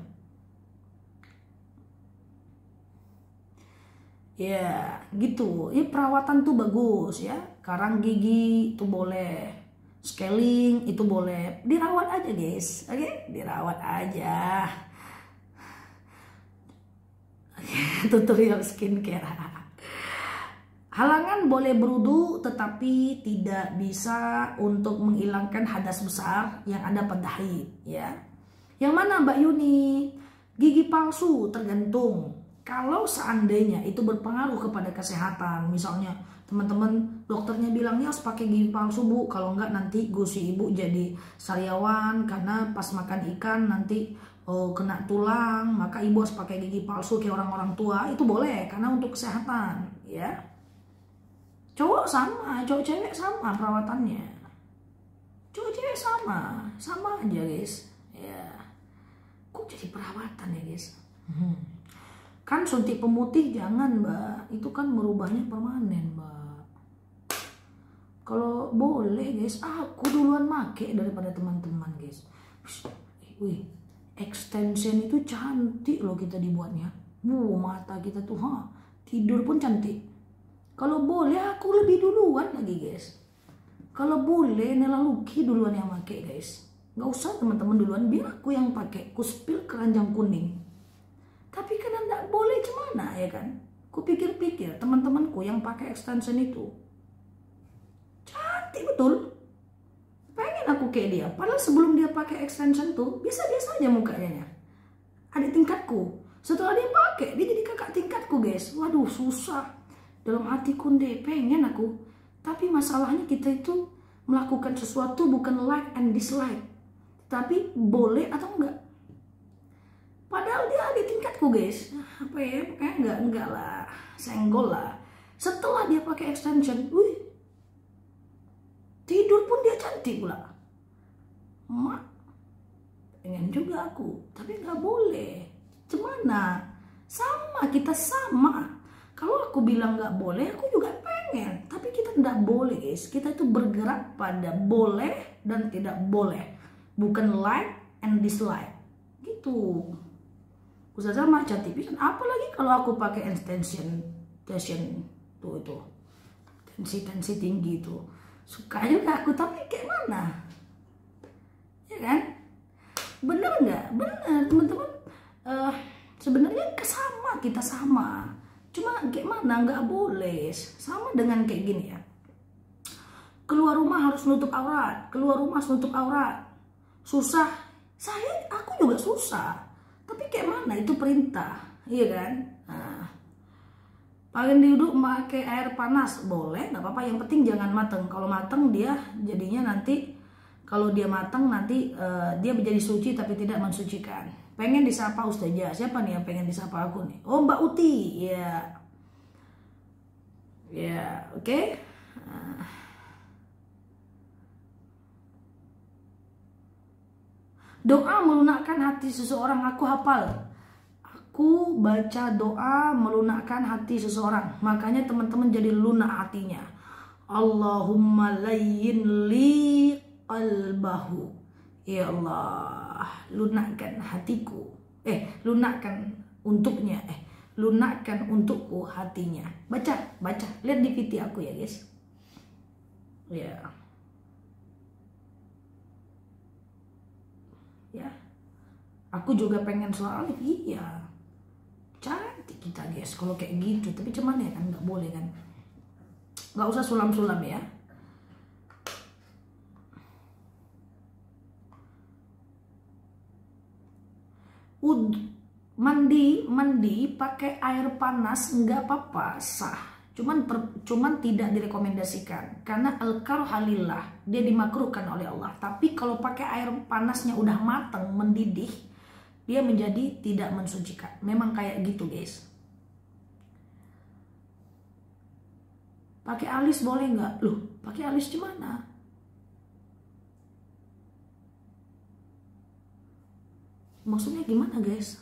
Ya gitu, ini perawatan tuh bagus ya. Karang gigi itu boleh, scaling itu boleh. Dirawat aja guys, oke? Okay? Dirawat aja. Tutorial skincare. Halangan boleh berwudu tetapi tidak bisa untuk menghilangkan hadas besar yang ada pada haid ya. Yang mana Mbak Yuni? Gigi palsu tergantung. Kalau seandainya itu berpengaruh kepada kesehatan, misalnya teman-teman dokternya bilangnya harus pakai gigi palsu Bu, kalau enggak nanti gusi ibu jadi sariawan karena pas makan ikan nanti oh, kena tulang, maka ibu harus pakai gigi palsu kayak orang-orang tua, itu boleh karena untuk kesehatan ya. Cowok sama, cowok cewek sama perawatannya. Cowok cewek sama, sama aja guys. Ya, kok jadi perawatan ya guys? Hmm. Kan suntik pemutih jangan Mbak, itu kan merubahnya permanen Mbak. Kalau boleh guys, aku duluan make daripada teman-teman guys. Wih, extension itu cantik loh kita dibuatnya. Bu, mata kita tuh, ha, tidur pun cantik. Kalau boleh aku lebih duluan lagi guys. Kalau boleh Nela Luki duluan yang pakai guys. Nggak usah teman-teman duluan, biar aku yang pakai. Ku spill keranjang kuning. Tapi kan enggak boleh gimana ya kan? Ku pikir-pikir teman-temanku yang pakai extension itu cantik betul. Pengen aku kayak dia. Padahal sebelum dia pakai extension tuh biasa-biasa aja mukanya. Adik tingkatku. Setelah dia pakai dia jadi kakak tingkatku guys. Waduh susah. Dalam hatiku deh pengen aku, tapi masalahnya kita itu melakukan sesuatu bukan like and dislike, tapi boleh atau enggak. Padahal dia di tingkatku guys, apa ya, pokoknya enggak enggak lah, senggol lah. Setelah dia pakai extension, wih, tidur pun dia cantik pula. Mak, pengen juga aku, tapi nggak boleh. Gimana? Sama, kita sama. Kalau aku bilang nggak boleh, aku juga pengen. Tapi kita nggak boleh guys. Kita itu bergerak pada boleh dan tidak boleh. Bukan like and dislike. Gitu. Ustazah mah cantik pisan. Apalagi kalau aku pakai extension, tension tuh itu, tensi-tensi tinggi itu. Suka juga aku, tapi kayak mana? Ya kan? Bener nggak? Bener teman-teman. Uh, sebenarnya sama, kita sama. Cuma kayak mana nggak boleh. Sama dengan kayak gini ya. Keluar rumah harus nutup aurat. Keluar rumah harus nutup aurat. Susah. Saya, aku juga susah. Tapi kayak mana itu perintah. Iya kan? Nah, paling diuduk pakai air panas. Boleh, nggak apa-apa. Yang penting jangan mateng. Kalau mateng dia jadinya nanti. Kalau dia mateng nanti uh, dia menjadi suci tapi tidak mensucikan. Pengen disapa Ustazah. Siapa nih yang pengen disapa aku nih? Oh Mbak Uti. Ya. Ya, oke. Okay. Nah. Doa melunakkan hati seseorang aku hafal. Aku baca doa melunakkan hati seseorang. Makanya teman-teman jadi lunak hatinya. Allahumma layyin li qalbahu. Ya Allah, lunakkan hatiku. Eh, lunakkan untuknya. Eh, lunakkan untukku hatinya. Baca, baca. Lihat di V T aku ya, guys. Ya. Ya. Aku juga pengen soal iya. Cantik kita, guys. Kalau kayak gitu, tapi cuman ya kan nggak boleh kan. Nggak usah sulam-sulam ya. Ud, mandi mandi pakai air panas nggak apa-apa, sah. Cuman per, cuman tidak direkomendasikan karena al-karhalillah, dia dimakruhkan oleh Allah. Tapi kalau pakai air panasnya udah matang mendidih, dia menjadi tidak mensucikan. Memang kayak gitu guys. Pakai alis boleh nggak? Loh, pakai alis gimana? Maksudnya gimana guys?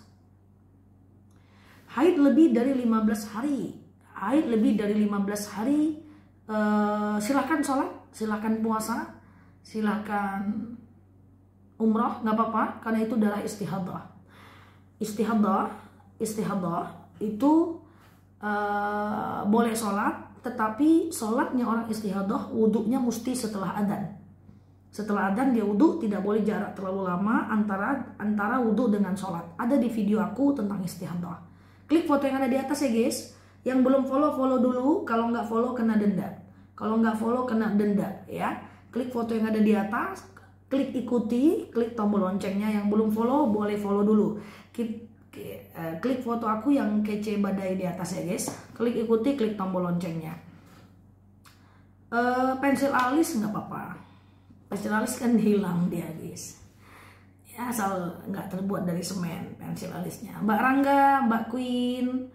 Haid lebih dari lima belas hari. Haid lebih dari lima belas hari. Uh, silakan sholat, silakan puasa, silakan umrah, nggak apa-apa. Karena itu darah istihadah. Istihadah, istihadah itu uh, boleh sholat. Tetapi sholatnya orang istihadah, wudhunya mesti setelah adzan. Setelah adzan dia wudhu, tidak boleh jarak terlalu lama antara antara wudhu dengan sholat. Ada di video aku tentang istihadah. Klik foto yang ada di atas ya guys. Yang belum follow, follow dulu. Kalau nggak follow kena denda. Kalau nggak follow kena denda ya. Klik foto yang ada di atas, klik ikuti, klik tombol loncengnya. Yang belum follow boleh follow dulu. Klik, klik foto aku yang kece badai di atas ya guys. Klik ikuti, klik tombol loncengnya. Uh, pensil alis nggak apa-apa. Pensil alis kan hilang dia guys. Ya asal nggak terbuat dari semen pensil alisnya. Mbak Rangga, Mbak Queen,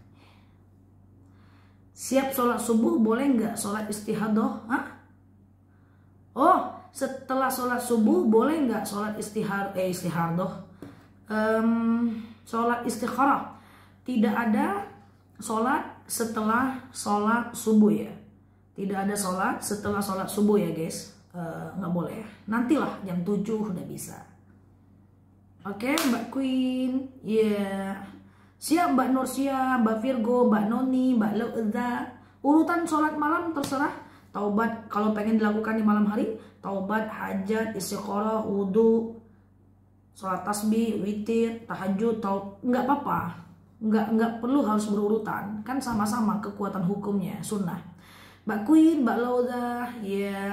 siap sholat subuh boleh nggak sholat istihadah? Hah? Oh, setelah sholat subuh boleh nggak sholat istihar eh istihadah? Um, sholat istikharah. Tidak ada sholat setelah sholat subuh ya. Tidak ada sholat setelah sholat subuh ya guys. Uh, nggak boleh. Nantilah jam tujuh udah bisa. Oke, okay, Mbak Queen. Ya. Yeah. Siap Mbak Nursia, Mbak Virgo, Mbak Noni, Mbak Leuza. Urutan sholat malam terserah. Taubat kalau pengen dilakukan di malam hari. Taubat, hajat, istiqoroh, wudhu, sholat tasbih, witir, tahajud, taub, nggak apa-apa. Nggak, nggak perlu harus berurutan. Kan sama-sama kekuatan hukumnya, sunnah. Mbak Queen, Mbak Lauda, ya. Yeah.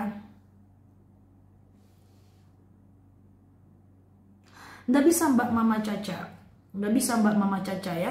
Nggak bisa Mbak Mama Caca. Nggak bisa Mbak Mama Caca ya.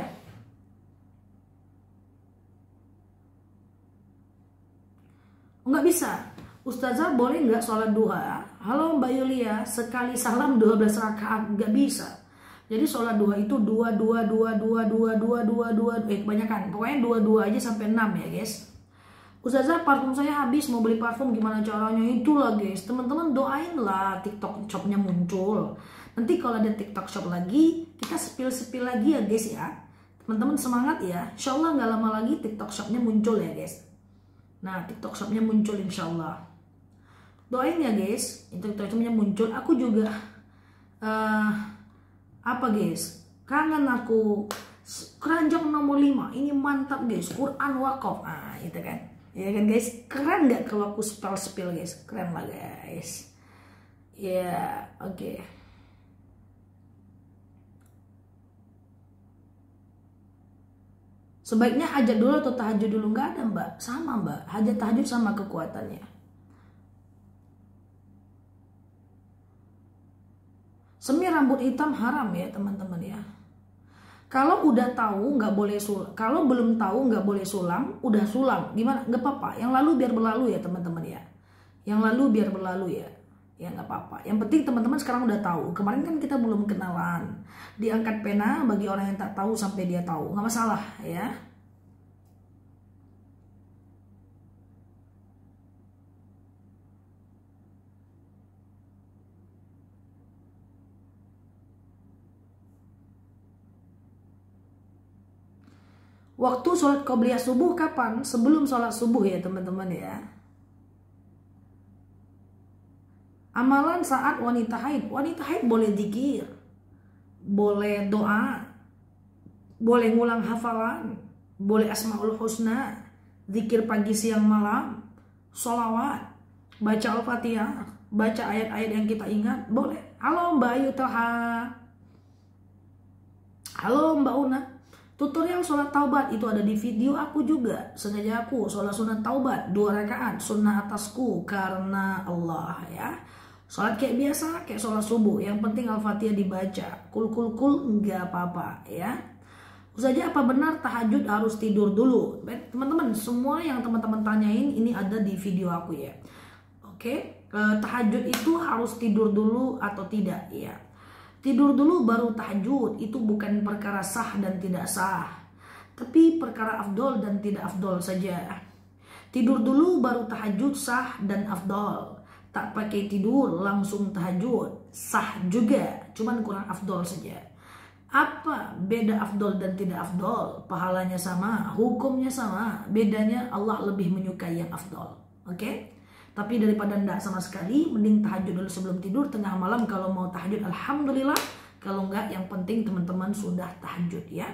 Nggak bisa. Ustazah boleh nggak sholat duha? Halo Mbak Yulia, sekali salam dua belas rakaat. Nggak bisa. Jadi sholat duha itu dua, dua, dua, dua, dua, dua, dua, dua, eh kebanyakan. Pokoknya dua, dua aja sampai enam ya guys. Ustazah parfum saya habis, mau beli parfum gimana caranya? Itulah guys, teman-teman doain lah TikTok shopnya muncul. Nanti kalau ada TikTok shop lagi, kita spill-spill lagi ya guys ya. Teman-teman semangat ya. Insya Allah nggak lama lagi TikTok shopnya muncul ya guys. Nah TikTok shopnya muncul insya Allah. Doain ya guys, itu TikTok shopnya muncul. Aku juga uh, apa guys? Kangen aku. Keranjang nomor lima, ini mantap guys. Quran wakaf, ah itu kan. Ya kan guys, keren nggak kalau aku spill-spill guys? Keren lah guys. Ya, oke. Okay. Sebaiknya hajat dulu atau tahajud dulu? Nggak ada Mbak, sama Mbak. Hajat tahajud sama kekuatannya. Semir rambut hitam haram ya teman-teman ya. Kalau udah tahu nggak boleh sulam, kalau belum tahu nggak boleh sulam, udah sulam, gimana? Nggak apa-apa. Yang lalu biar berlalu ya teman-teman ya. Yang lalu biar berlalu ya. Ya nggak apa-apa. Yang penting teman-teman sekarang udah tahu. Kemarin kan kita belum kenalan. Diangkat pena bagi orang yang tak tahu sampai dia tahu. Nggak masalah ya. Waktu sholat qobliyah subuh kapan? Sebelum sholat subuh ya teman-teman ya. Amalan saat wanita haid. Wanita haid boleh zikir, boleh doa, boleh ngulang hafalan, boleh asmaul husna, zikir pagi siang malam, sholawat, baca al-fatihah, baca ayat-ayat yang kita ingat, boleh. Halo Mbak Ayu Taha. Halo Mbak Una. Tutorial sholat taubat itu ada di video aku juga. Sengaja aku sholat sunat taubat dua rakaat sunnah atasku karena Allah ya. Sholat kayak biasa, kayak sholat subuh. Yang penting Al-Fatihah dibaca. Kul kul kul nggak apa-apa ya. Saja apa benar tahajud harus tidur dulu? Teman-teman, semua yang teman-teman tanyain ini ada di video aku ya. Oke, eh, tahajud itu harus tidur dulu atau tidak ya? Tidur dulu baru tahajud itu bukan perkara sah dan tidak sah, tapi perkara afdol dan tidak afdol saja. Tidur dulu baru tahajud sah dan afdol. Tak pakai tidur langsung tahajud sah juga, cuman kurang afdol saja. Apa beda afdol dan tidak afdol? Pahalanya sama, hukumnya sama. Bedanya Allah lebih menyukai yang afdol. Oke? Okay? Tapi daripada ndak sama sekali, mending tahajud dulu sebelum tidur tengah malam. Kalau mau tahajud alhamdulillah, kalau enggak yang penting teman-teman sudah tahajud ya.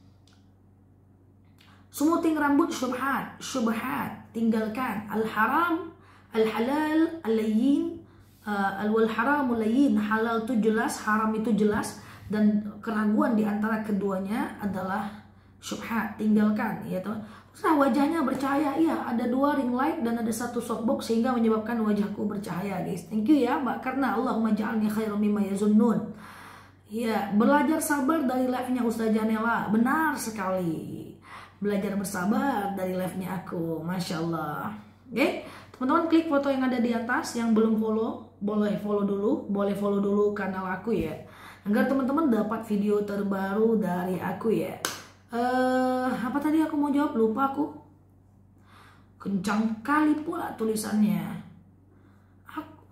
Sumuting rambut syubhat, syubhat tinggalkan. Al-haram, al-halal, al-layyin, uh, al-wal haram, al-layyin. Halal itu jelas, haram itu jelas, dan keraguan di antara keduanya adalah syubhat, tinggalkan ya teman. Nah, wajahnya bercahaya, iya ada dua ring light dan ada satu softbox sehingga menyebabkan wajahku bercahaya guys. Thank you ya Mbak karena Allahumma ja'alni khairan mimma yazunnun. Ya, belajar sabar dari live-nya Ustazah Nela, benar sekali. Belajar bersabar dari live-nya aku, Masya Allah. Oke, teman-teman klik foto yang ada di atas, yang belum follow, boleh follow dulu, boleh follow dulu kanal aku ya. Agar teman-teman dapat video terbaru dari aku ya. Uh, apa tadi aku mau jawab, lupa aku. Kencang kali pula tulisannya. Aku.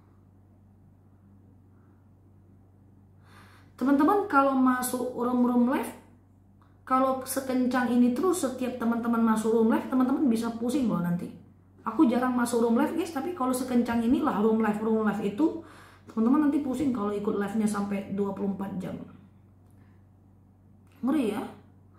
Teman-teman kalau masuk room-room live, kalau sekencang ini terus setiap teman-teman masuk room live, teman-teman bisa pusing loh nanti. Aku jarang masuk room live guys, tapi kalau sekencang inilah room live room live itu, teman-teman nanti pusing kalau ikut live-nya sampai dua puluh empat jam. Ngeri ya.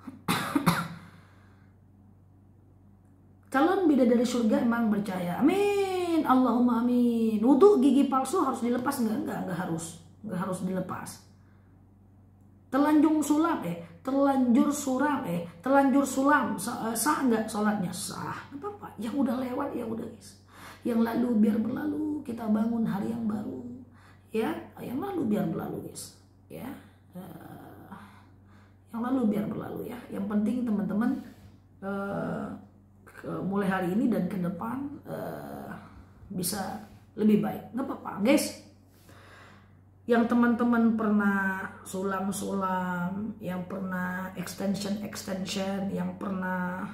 Calon bidadari surga emang bercahaya. Amin. Allahumma amin. Wudhu gigi palsu harus dilepas enggak? Enggak, enggak harus. Enggak harus dilepas. Telanjung sulam eh, terlanjur suram eh, terlanjur sulam sah, sah enggak sholatnya? Sah. Apa apa? Yang udah lewat ya udah guys. Yang lalu biar berlalu, kita bangun hari yang baru. Ya, yang lalu biar berlalu guys. Ya. Uh, yang lalu biar berlalu ya. Yang penting teman-teman uh, mulai hari ini dan ke depan uh, bisa lebih baik. Nggak apa-apa guys. Yang teman-teman pernah sulam-sulam, yang pernah extension-extension, yang pernah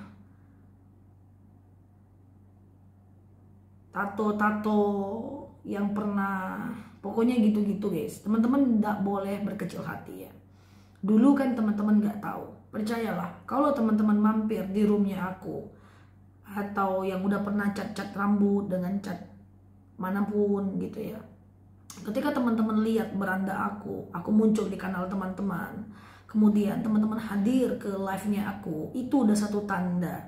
tato-tato, yang pernah pokoknya gitu-gitu guys. Teman-teman nggak boleh berkecil hati ya. Dulu kan teman-teman nggak tahu. Percayalah, kalau teman-teman mampir di roomnya aku, atau yang udah pernah cat-cat rambut dengan cat manapun gitu ya, ketika teman-teman lihat beranda aku, aku muncul di kanal teman-teman, kemudian teman-teman hadir ke live-nya aku, itu udah satu tanda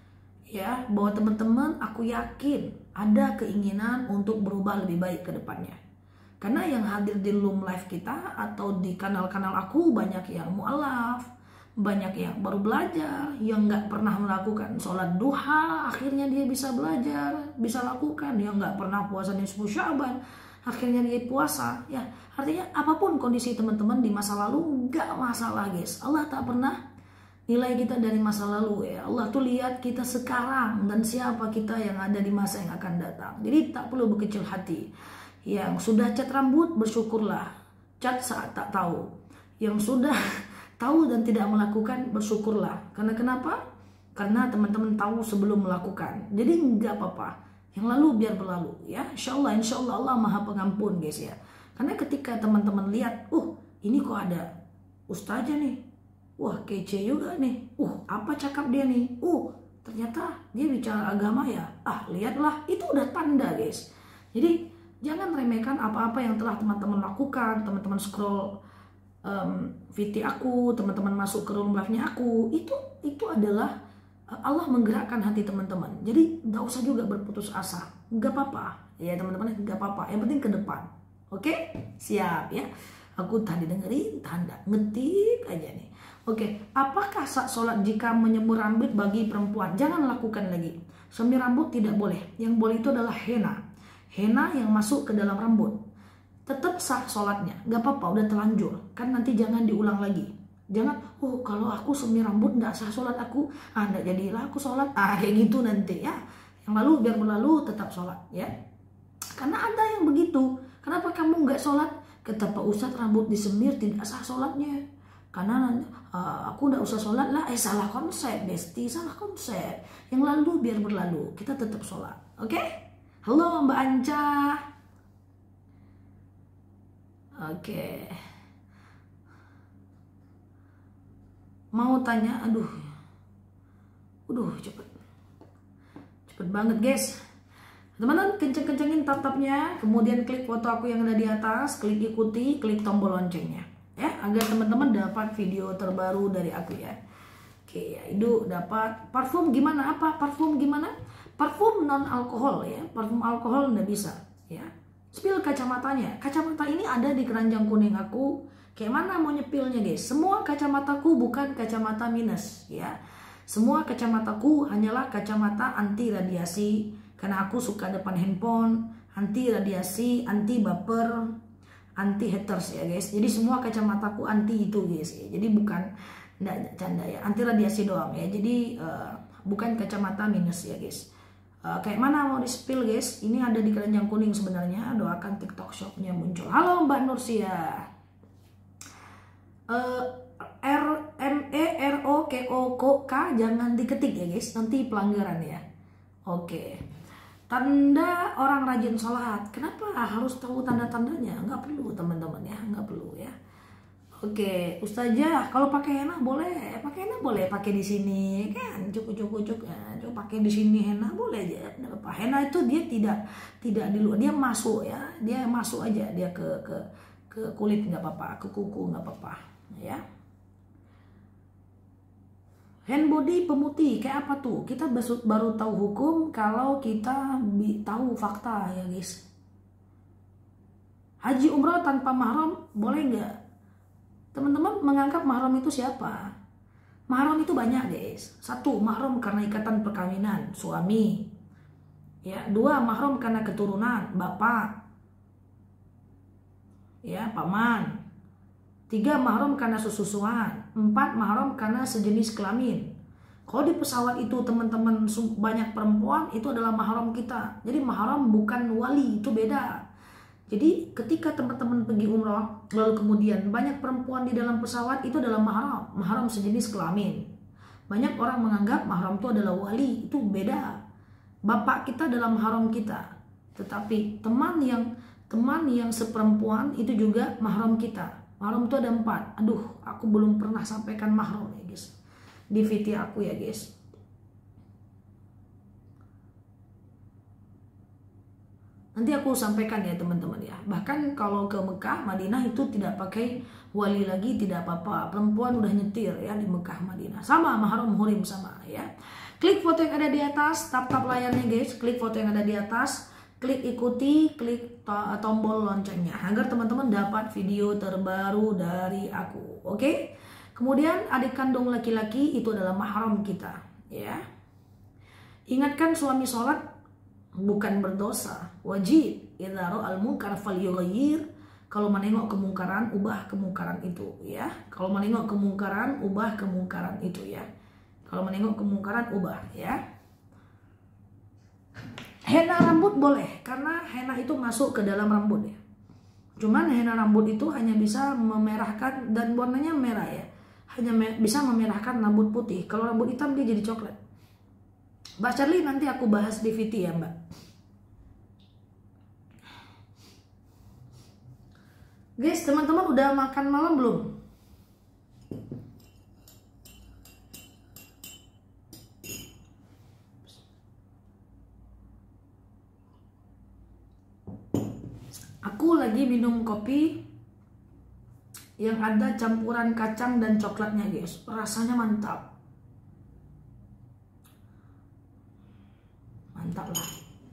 ya bahwa teman-teman aku yakin ada keinginan untuk berubah lebih baik ke depannya. Karena yang hadir di room live kita atau di kanal-kanal aku banyak yang mualaf, banyak yang baru belajar, yang nggak pernah melakukan sholat duha, akhirnya dia bisa belajar, bisa lakukan. Yang nggak pernah puasa nisfu Sya'ban, akhirnya dia puasa. Ya, artinya apapun kondisi teman-teman di masa lalu nggak masalah guys. Allah tak pernah nilai kita dari masa lalu ya. Allah tuh lihat kita sekarang dan siapa kita yang ada di masa yang akan datang. Jadi tak perlu berkecil hati. Yang sudah cat rambut bersyukurlah, cat saat tak tahu. Yang sudah tahu dan tidak melakukan bersyukurlah. Karena kenapa? Karena teman-teman tahu sebelum melakukan. Jadi nggak apa-apa. Yang lalu biar berlalu ya. Insya Allah, insya Allah Allah maha pengampun guys ya. Karena ketika teman-teman lihat, uh ini kok ada ustazah nih. Wah kece juga nih. Uh apa cakap dia nih. Uh ternyata dia bicara agama ya. Ah lihatlah, itu udah tanda guys. Jadi jangan remehkan apa-apa yang telah teman-teman lakukan. Teman-teman scroll Um, V T aku, teman-teman masuk ke room live-nya aku, itu itu adalah uh, Allah menggerakkan hati teman-teman. Jadi nggak usah juga berputus asa, nggak apa-apa ya teman-teman, nggak apa-apa. Yang penting ke depan, oke? Siap ya. Aku tadi dengerin tanda ngetik aja nih. Oke, apakah saat sholat jika menyemir rambut bagi perempuan? Jangan lakukan lagi. Semir rambut tidak boleh. Yang boleh itu adalah henna, henna yang masuk ke dalam rambut. Tetap sah sholatnya, nggak apa-apa, udah terlanjur. Kan nanti jangan diulang lagi. Jangan, oh kalau aku semir rambut nggak sah sholat aku, ah nggak jadilah aku sholat, ah kayak gitu nanti ya. Yang lalu biar berlalu, tetap sholat ya. Karena ada yang begitu. Kenapa kamu nggak sholat? Kata Pak Ustadz, rambut disemir tidak sah sholatnya. Karena uh, aku nggak usah sholat lah, eh salah konsep, besti, salah konsep. Yang lalu biar berlalu, kita tetap sholat, oke? Okay? Halo Mbak Anca. Oke, mau tanya, aduh, aduh cepet, cepet banget guys. Teman-teman kenceng-kencengin tatapnya, kemudian klik foto aku yang ada di atas, klik ikuti, klik tombol loncengnya, ya, agar teman-teman dapat video terbaru dari aku ya. Oke, ya, itu dapat parfum gimana? Apa parfum gimana? Parfum non alkohol ya, parfum alkohol nggak bisa, ya. Spill kacamatanya. Kacamata ini ada di keranjang kuning aku, Kayak mana mau nyepilnya guys? Semua kacamataku bukan kacamata minus ya. Semua kacamataku hanyalah kacamata anti radiasi. Karena aku suka depan handphone, anti radiasi, anti baper, anti haters ya guys. Jadi semua kacamataku anti itu guys ya. Jadi bukan, enggak canda ya, anti radiasi doang ya. Jadi uh, bukan kacamata minus ya guys. Uh, kayak mana mau di spill guys? Ini ada di keranjang kuning sebenarnya. Doakan TikTok shopnya muncul. Halo Mbak Nursia. Uh, R M E R O K O K jangan diketik ya guys. Nanti pelanggaran ya. Oke. Tanda orang rajin sholat. Kenapa harus tahu tanda-tandanya? Nggak perlu teman-teman ya. Nggak perlu ya. Oke, Ustazah, kalau pakai henna boleh, pakai henna boleh, pakai di sini kan, cukup-cukup-cukup, ya, coba pakai di sini henna boleh aja. Apa henna itu dia tidak tidak di luar, dia masuk ya, dia masuk aja dia ke ke ke kulit nggak apa-apa, ke kuku nggak apa-apa, ya. Hand body pemutih kayak apa tuh? Kita baru tahu hukum kalau kita tahu fakta ya guys. Haji umroh tanpa mahram boleh nggak? Teman-teman menganggap mahram itu siapa? Mahram itu banyak guys. Satu, mahram karena ikatan perkawinan, suami. Ya, dua, mahram karena keturunan, bapak. Ya, paman. Tiga, mahram karena sususuan. Empat, mahram karena sejenis kelamin. Kalau di pesawat itu teman-teman banyak perempuan, itu adalah mahram kita. Jadi mahram bukan wali, itu beda. Jadi ketika teman-teman pergi umrah, lalu kemudian banyak perempuan di dalam pesawat, itu adalah mahram, mahram sejenis kelamin. Banyak orang menganggap mahram itu adalah wali, itu beda. Bapak kita dalam mahram kita. Tetapi teman yang teman yang seperempuan itu juga mahram kita. Mahram itu ada empat. Aduh, aku belum pernah sampaikan mahram ya guys. Di V T aku ya guys. Nanti aku sampaikan ya teman-teman ya. Bahkan kalau ke Mekah, Madinah itu tidak pakai wali lagi, tidak apa-apa. Perempuan udah nyetir ya di Mekah, Madinah. Sama, mahram hurim sama ya. Klik foto yang ada di atas, tap-tap layarnya guys. Klik foto yang ada di atas, klik ikuti, klik to tombol loncengnya. Agar teman-teman dapat video terbaru dari aku. Oke? Kemudian adik kandung laki-laki itu adalah mahram kita ya. Ingatkan suami sholat bukan berdosa, wajib. Idza ra'al munkar falyughayyir. Kalau menengok kemungkaran, ubah kemungkaran itu ya. Kalau menengok kemungkaran, ubah kemungkaran itu ya. Kalau menengok kemungkaran, ubah ya. Henna rambut boleh, karena henna itu masuk ke dalam rambut ya. Cuman henna rambut itu hanya bisa memerahkan, dan warnanya merah ya. Hanya me bisa memerahkan rambut putih. Kalau rambut hitam dia jadi coklat. Mbak Charlie nanti aku bahas di V T ya Mbak. Guys, teman-teman udah makan malam belum? Aku lagi minum kopi yang ada campuran kacang dan coklatnya guys. Rasanya mantap. Mantap lah.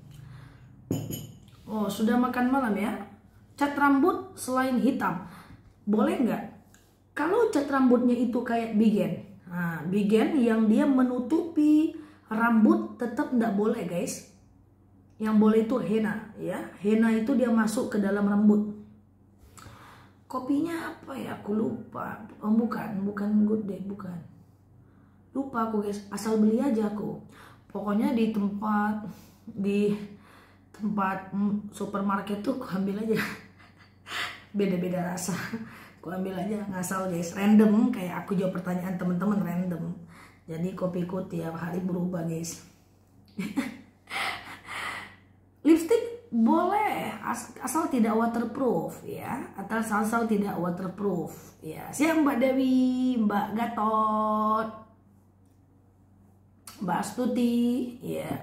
Oh, sudah makan malam ya? Cat rambut selain hitam boleh nggak? Kalau cat rambutnya itu kayak bigen, nah, bigen yang dia menutupi rambut tetap nggak boleh guys. Yang boleh itu henna ya. Henna itu dia masuk ke dalam rambut. Kopinya apa ya? Aku lupa. Oh, bukan, bukan Good Day, bukan. Lupa aku guys. Asal beli aja aku. Pokoknya di tempat di tempat supermarket tuh aku ambil aja. Beda-beda rasa. Aku ambil aja ngasal guys. Random, kayak aku jawab pertanyaan teman-teman random. Jadi kopiku tiap hari berubah guys. Lipstick boleh asal tidak waterproof ya, asal asal tidak waterproof ya. Siap Mbak Dewi, Mbak Gatot, Mbak Astuti ya.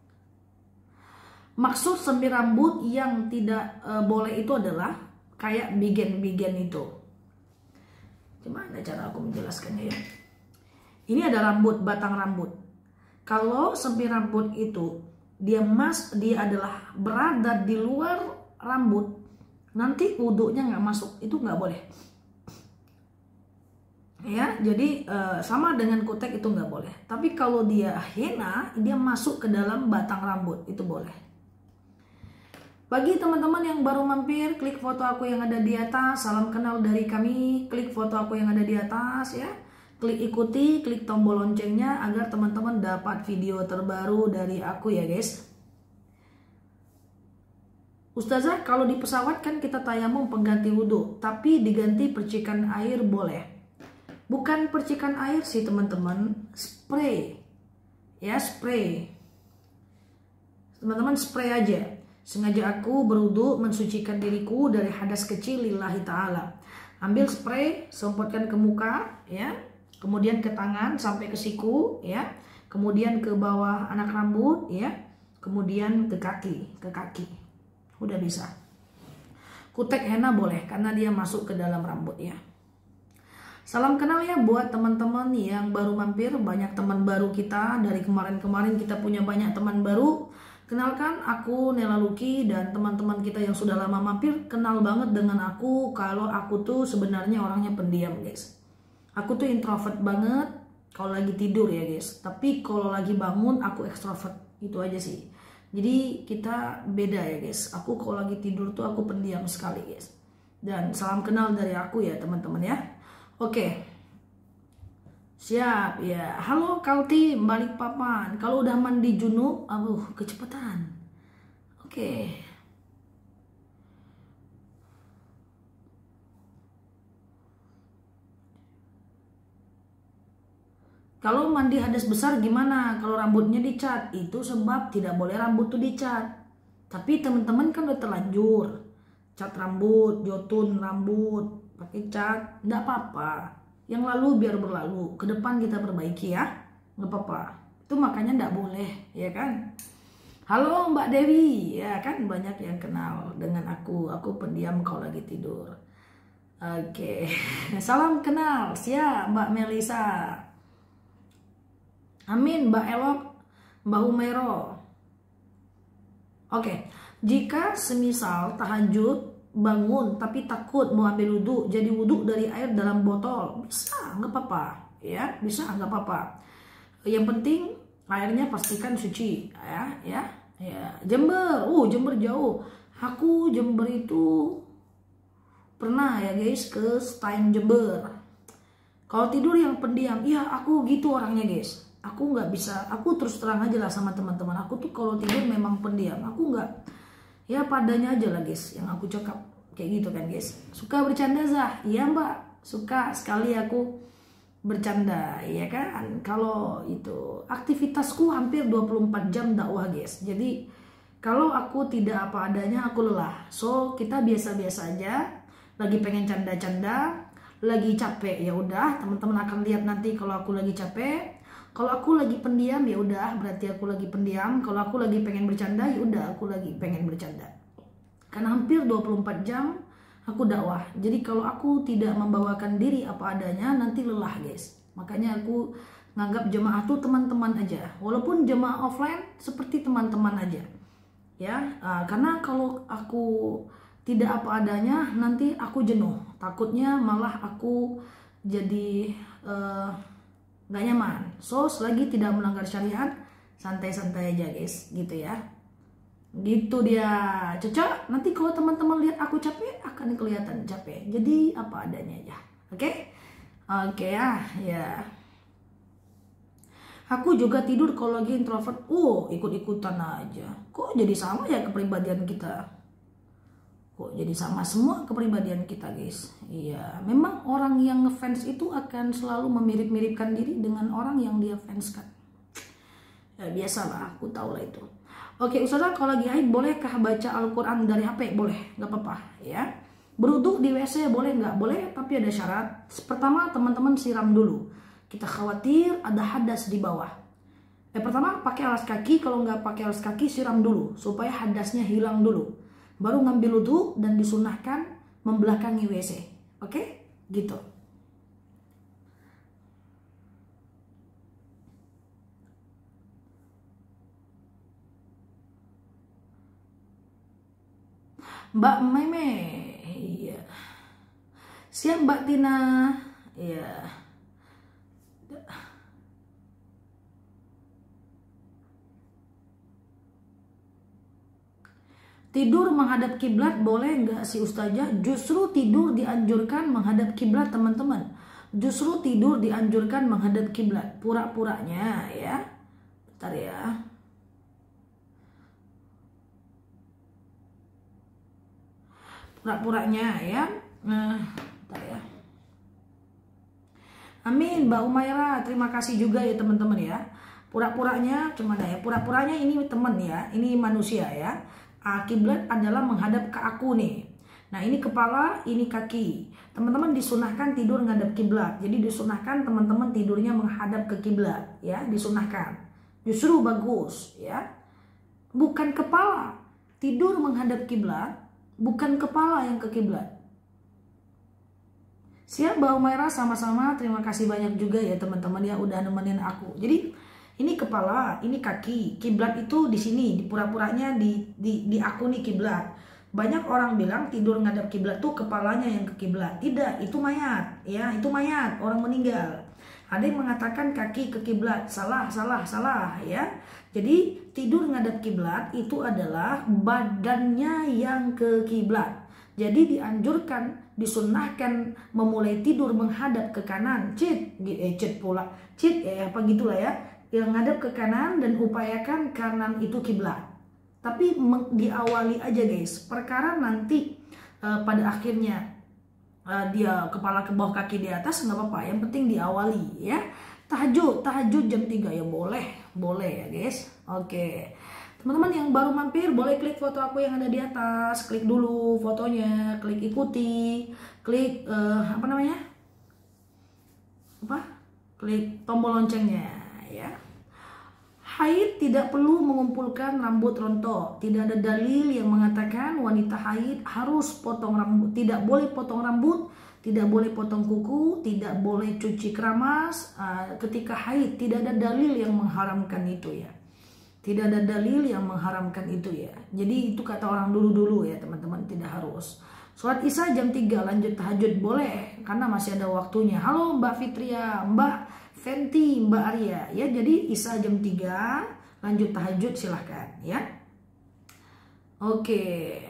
Maksud semi rambut yang tidak e, boleh itu adalah kayak bigen-bigen itu. Gimana cara aku menjelaskannya ya? Ini ada rambut, batang rambut. Kalau semi rambut itu dia mas, dia adalah berada di luar rambut, nanti wudhunya nggak masuk, itu nggak boleh. Ya, jadi uh, sama dengan kutek itu nggak boleh. Tapi kalau dia henna, dia masuk ke dalam batang rambut, itu boleh. Bagi teman-teman yang baru mampir, klik foto aku yang ada di atas, salam kenal dari kami, klik foto aku yang ada di atas ya. Klik ikuti, klik tombol loncengnya agar teman-teman dapat video terbaru dari aku ya guys. Ustazah, kalau di pesawat kan kita tayamum pengganti wudhu, tapi diganti percikan air boleh. Bukan percikan air sih teman-teman, spray. Ya, spray. Teman-teman spray aja. Sengaja aku berwudhu mensucikan diriku dari hadas kecil lillahi ta'ala. Ambil spray, semprotkan ke muka, ya. Kemudian ke tangan sampai ke siku, ya. Kemudian ke bawah anak rambut, ya. Kemudian ke kaki, ke kaki. Udah bisa. Kutek henna boleh karena dia masuk ke dalam rambut ya. Salam kenal ya buat teman-teman yang baru mampir. Banyak teman baru kita. Dari kemarin-kemarin kita punya banyak teman baru. Kenalkan, aku Nela Luki dan teman-teman kita yang sudah lama mampir kenal banget dengan aku. Kalau aku tuh sebenarnya orangnya pendiam guys. Aku tuh introvert banget kalau lagi tidur ya guys. Tapi kalau lagi bangun aku ekstrovert. Itu aja sih. Jadi kita beda ya guys. Aku kalau lagi tidur tuh aku pendiam sekali guys. Dan salam kenal dari aku ya teman-teman ya. Oke. Siap ya. Halo Kalti Balikpapan. Kalau udah mandi junub, aduh kecepatan. Oke. Kalau mandi hadas besar gimana? Kalau rambutnya dicat, itu sebab tidak boleh rambut tuh dicat. Tapi teman-teman kan udah terlanjur cat rambut, jotun rambut, pakai cat, nggak apa-apa. Yang lalu biar berlalu, ke depan kita perbaiki ya, nggak apa-apa. Itu makanya nggak boleh, ya kan? Halo Mbak Dewi, ya kan banyak yang kenal dengan aku. Aku pendiam kalau lagi tidur. Oke, salam kenal, siap Mbak Melisa. Amin, Mbak Elok, Mbak Umero. Oke, jika semisal tahajud bangun tapi takut mau ambil wudhu, jadi wudhu dari air dalam botol, bisa, nggak apa-apa, ya, bisa, nggak apa-apa. Yang penting airnya pastikan suci, ya, ya, ya. Jember, uh, Jember jauh. Aku Jember itu pernah ya guys ke Stein Jember. Kalau tidur yang pendiam, iya aku gitu orangnya guys. Aku nggak bisa, aku terus terang aja lah sama teman-teman. Aku tuh kalau tidur memang pendiam. Aku nggak, ya padanya aja lah guys. Yang aku cakap kayak gitu kan guys. Suka bercanda Zah? Iya mbak, suka sekali aku bercanda, ya kan. Kalau itu aktivitasku hampir dua puluh empat jam dakwah guys. Jadi kalau aku tidak apa adanya aku lelah. So kita biasa-biasa aja. Lagi pengen canda-canda, lagi capek ya udah. Teman-teman akan lihat nanti kalau aku lagi capek. Kalau aku lagi pendiam ya udah berarti aku lagi pendiam. Kalau aku lagi pengen bercanda ya udah aku lagi pengen bercanda. Karena hampir dua puluh empat jam aku dakwah. Jadi kalau aku tidak membawakan diri apa adanya nanti lelah guys. Makanya aku nganggap jemaah tuh teman-teman aja. Walaupun jemaah offline seperti teman-teman aja. Ya, uh, karena kalau aku tidak apa adanya nanti aku jenuh. Takutnya malah aku jadi uh, gak nyaman. So selagi tidak melanggar syariat, santai-santai aja guys, gitu ya. Gitu dia. Cocok. Nanti kalau teman-teman lihat aku capek akan kelihatan capek. Jadi apa adanya aja. Oke? Okay? Oke okay, ya, ya. Aku juga tidur kalau lagi introvert. Oh, ikut-ikutan aja. Kok jadi sama ya kepribadian kita? Kok jadi sama semua kepribadian kita guys. Iya, memang orang yang ngefans itu akan selalu memirip-miripkan diri dengan orang yang dia fanskan. Ya biasalah, aku tahu lah itu. Oke Ustazah, kalau lagi haid bolehkah baca Al-Quran dari H P? Boleh, nggak apa-apa ya. Berwudu di W C boleh nggak? Boleh, tapi ada syarat. Pertama teman-teman siram dulu. Kita khawatir ada hadas di bawah. Eh pertama pakai alas kaki, kalau nggak pakai alas kaki siram dulu supaya hadasnya hilang dulu. Baru ngambil wudhu dan disunahkan membelakangi W C. Oke? Gitu. Mbak Meme. Iya. Siap Mbak Tina. Iya. Tidur menghadap kiblat boleh nggak sih Ustazah? Justru tidur dianjurkan menghadap kiblat teman-teman. Justru tidur dianjurkan menghadap kiblat. Pura-puranya ya. Bentar ya. Pura-puranya ya. Nah, bentar ya. Amin, Mbak Umaira, terima kasih juga ya teman-teman ya. Pura-puranya cuman ya, pura-puranya ini teman ya, ini manusia ya. Ah, kiblat adalah menghadap ke aku nih. Nah ini kepala, ini kaki. Teman-teman disunahkan tidur menghadap kiblat. Jadi disunahkan teman-teman tidurnya menghadap ke kiblat ya, disunahkan. Justru bagus ya. Bukan kepala, tidur menghadap kiblat, bukan kepala yang ke kiblat. Siap Mbak Umaira, sama-sama, terima kasih banyak juga ya teman-teman ya udah nemenin aku. Jadi ini kepala, ini kaki. Kiblat itu di sini, di pura-puranya di di di aku nih kiblat. Banyak orang bilang tidur ngadap kiblat tuh kepalanya yang ke kiblat. Tidak, itu mayat, ya, itu mayat, orang meninggal. Ada yang mengatakan kaki ke kiblat. Salah, salah, salah ya. Jadi tidur ngadap kiblat itu adalah badannya yang ke kiblat. Jadi dianjurkan, disunnahkan memulai tidur menghadap ke kanan. Cit, eh cit pula. Cit ya apa gitulah ya. Yang ngadap ke kanan dan upayakan kanan itu kiblat. Tapi diawali aja guys. Perkara nanti uh, pada akhirnya uh, dia kepala ke bawah kaki di atas nggak apa-apa. Yang penting diawali ya. Tahajud, tahajud jam tiga ya boleh, boleh ya guys. Oke. Teman-teman yang baru mampir boleh klik foto aku yang ada di atas, klik dulu fotonya, klik ikuti, klik uh, apa namanya? Apa? Klik tombol loncengnya. Ya. Haid tidak perlu mengumpulkan rambut rontok. Tidak ada dalil yang mengatakan wanita haid harus potong rambut. Tidak boleh potong rambut, tidak boleh potong kuku, tidak boleh cuci keramas uh, ketika haid. Tidak ada dalil yang mengharamkan itu ya. Tidak ada dalil yang mengharamkan itu ya. Jadi itu kata orang dulu-dulu ya teman-teman, tidak harus. Sholat Isya jam tiga lanjut tahajud boleh karena masih ada waktunya. Halo Mbak Fitria, Mbak Fenty, Mbak Arya ya. Jadi Isya jam tiga lanjut tahajud silahkan ya. Oke.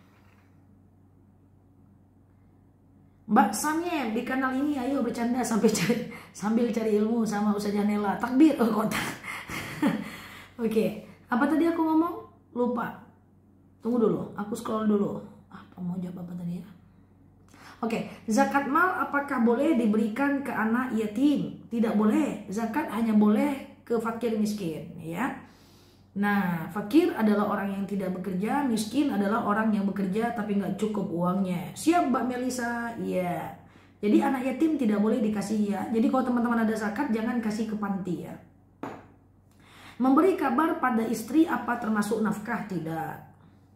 Mbak Samye di kanal ini ayo bercanda sampai cari, sambil cari ilmu sama Ustazah Nela. Takbir oh kota. Oke, apa tadi aku ngomong? Lupa. Tunggu dulu, aku scroll dulu. Apa mau jawab apa tadi ya? Oke, zakat mal apakah boleh diberikan ke anak yatim? Tidak boleh. Zakat hanya boleh ke fakir miskin, ya. Nah, fakir adalah orang yang tidak bekerja, miskin adalah orang yang bekerja tapi nggak cukup uangnya. Siap Mbak Melisa? Iya. Jadi anak yatim tidak boleh dikasih ya. Jadi kalau teman-teman ada zakat jangan kasih ke panti ya. Memberi kabar pada istri apa termasuk nafkah? Tidak.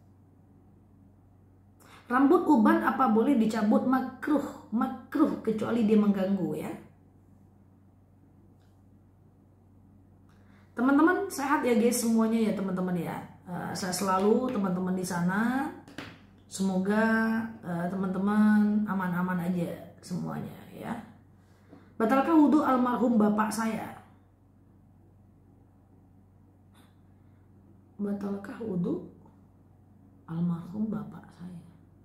Rambut uban apa boleh dicabut? Makruh, makruh kecuali dia mengganggu ya. Teman-teman sehat ya guys semuanya ya teman-teman ya. Uh, saya selalu teman-teman di sana. Semoga uh, teman-teman aman-aman aja semuanya ya. Batalkah wudhu almarhum bapak saya? Batalkah wudhu almarhum bapak saya?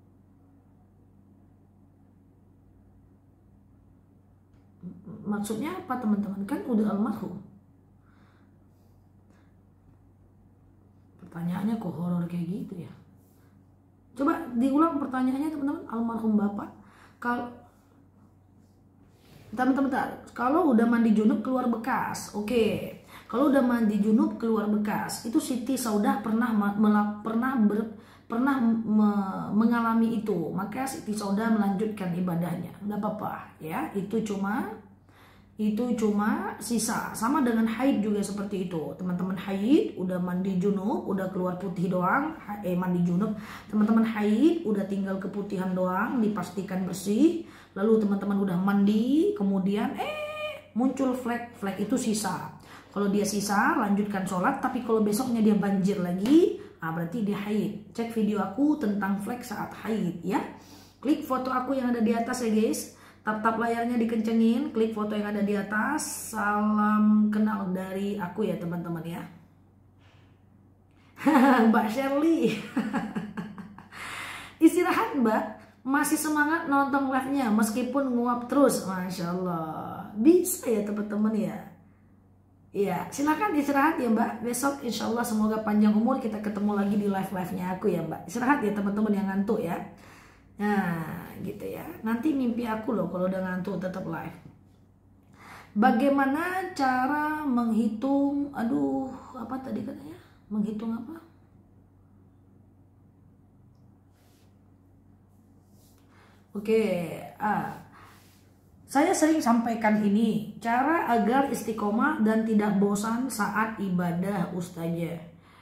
Maksudnya apa teman-teman? Kan udah almarhum. Pertanyaannya kok horor kayak gitu ya? Coba diulang pertanyaannya teman-teman. Almarhum bapak kalau teman-teman kalau udah mandi junub keluar bekas, oke. Okay. Kalau udah mandi junub keluar bekas, itu Siti Saudah pernah melap, pernah ber, pernah me, mengalami itu, maka Siti Saudah melanjutkan ibadahnya, nggak apa-apa ya. Itu cuma itu cuma sisa, sama dengan haid juga seperti itu. Teman-teman haid udah mandi junub, udah keluar putih doang, eh mandi junub, teman-teman haid udah tinggal keputihan doang, dipastikan bersih. Lalu teman-teman udah mandi, kemudian eh muncul flek, flek itu sisa. Kalau dia sisa, lanjutkan sholat. Tapi kalau besoknya dia banjir lagi, ah berarti dia haid. Cek video aku tentang flek saat haid ya. Klik foto aku yang ada di atas ya guys. Tap-tap layarnya dikencengin. Klik foto yang ada di atas. Salam kenal dari aku ya teman-teman ya. Mbak Shirley. istirahat Mbak, masih semangat nonton live-nya meskipun nguap terus. Masya Allah, bisa ya teman-teman ya. Ya silakan istirahat ya Mbak. Besok insya Allah semoga panjang umur, kita ketemu lagi di live-live-nya aku ya Mbak. Istirahat ya teman-teman yang ngantuk ya. Nah gitu ya, nanti mimpi aku loh kalau udah ngantuk tetap live. Bagaimana cara menghitung, aduh apa tadi katanya, menghitung apa? Oke, ah, saya sering sampaikan ini, cara agar istiqomah dan tidak bosan saat ibadah Ustazah.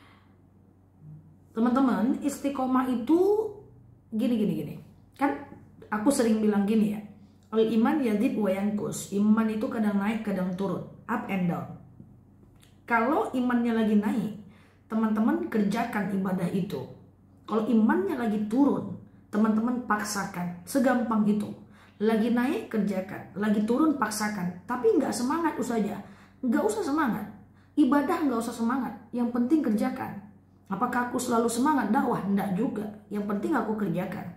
Teman-teman, istiqomah itu gini gini gini. Kan aku sering bilang gini ya, al iman yazid wa yanqus. Iman itu kadang naik kadang turun, up and down. Kalau imannya lagi naik, teman-teman kerjakan ibadah itu. Kalau imannya lagi turun, teman-teman paksakan, segampang itu. Lagi naik kerjakan, lagi turun paksakan. Tapi nggak semangat Ustazah, nggak usah semangat. Ibadah nggak usah semangat, yang penting kerjakan. Apakah aku selalu semangat dakwah? Nggak juga, yang penting aku kerjakan.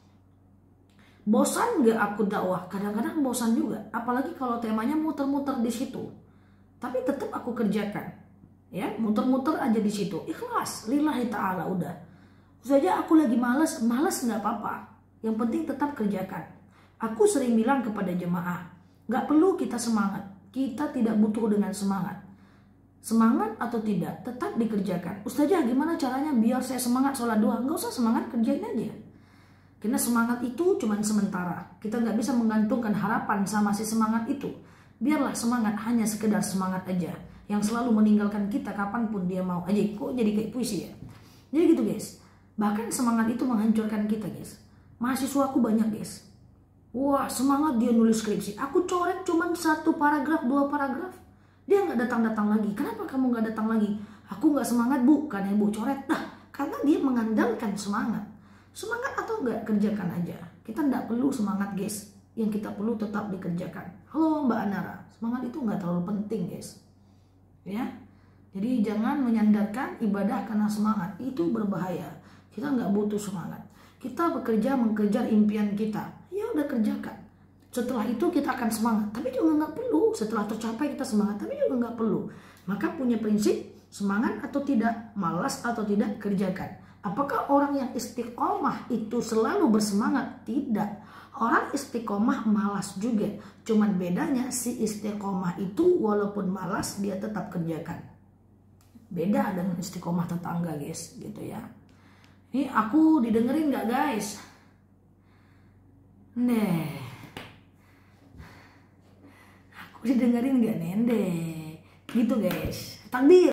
Bosan nggak aku dakwah? Kadang-kadang bosan juga, apalagi kalau temanya muter-muter di situ. Tapi tetap aku kerjakan, ya muter-muter aja di situ. Ikhlas, lillahi ta'ala udah. Saja aku lagi males, males nggak apa-apa. Yang penting tetap kerjakan. Aku sering bilang kepada jemaah, nggak perlu kita semangat. Kita tidak butuh dengan semangat. Semangat atau tidak, tetap dikerjakan. Ustazah gimana caranya biar saya semangat sholat doa? Nggak usah semangat, kerjain aja. Karena semangat itu cuma sementara. Kita nggak bisa menggantungkan harapan sama si semangat itu. Biarlah semangat hanya sekedar semangat aja, yang selalu meninggalkan kita kapanpun dia mau aja. Kok jadi kayak puisi ya? Jadi gitu guys. Bahkan semangat itu menghancurkan kita guys. Mahasiswa aku banyak guys. Wah semangat dia nulis skripsi. Aku coret cuma satu paragraf, dua paragraf. Dia nggak datang-datang lagi. Kenapa kamu nggak datang lagi? Aku nggak semangat bu, karena ibu coret. Nah, karena dia mengandalkan semangat. Semangat atau enggak, kerjakan aja. Kita enggak perlu semangat guys. Yang kita perlu tetap dikerjakan. Halo Mbak Anara, semangat itu enggak terlalu penting guys. Ya, jadi jangan menyandarkan ibadah karena semangat. Itu berbahaya. Kita enggak butuh semangat. Kita bekerja mengejar impian kita. Ya udah kerjakan. Setelah itu kita akan semangat. Tapi juga enggak perlu. Setelah tercapai kita semangat. Tapi juga enggak perlu. Maka punya prinsip semangat atau tidak, malas atau tidak, kerjakan. Apakah orang yang istiqomah itu selalu bersemangat? Tidak. Orang istiqomah malas juga. Cuman bedanya si istiqomah itu walaupun malas dia tetap kerjakan. Beda dengan istiqomah tetangga guys, gitu ya. Ini aku didengerin nggak guys? Nih. Aku didengerin nggak nende? Gitu guys. Takbir.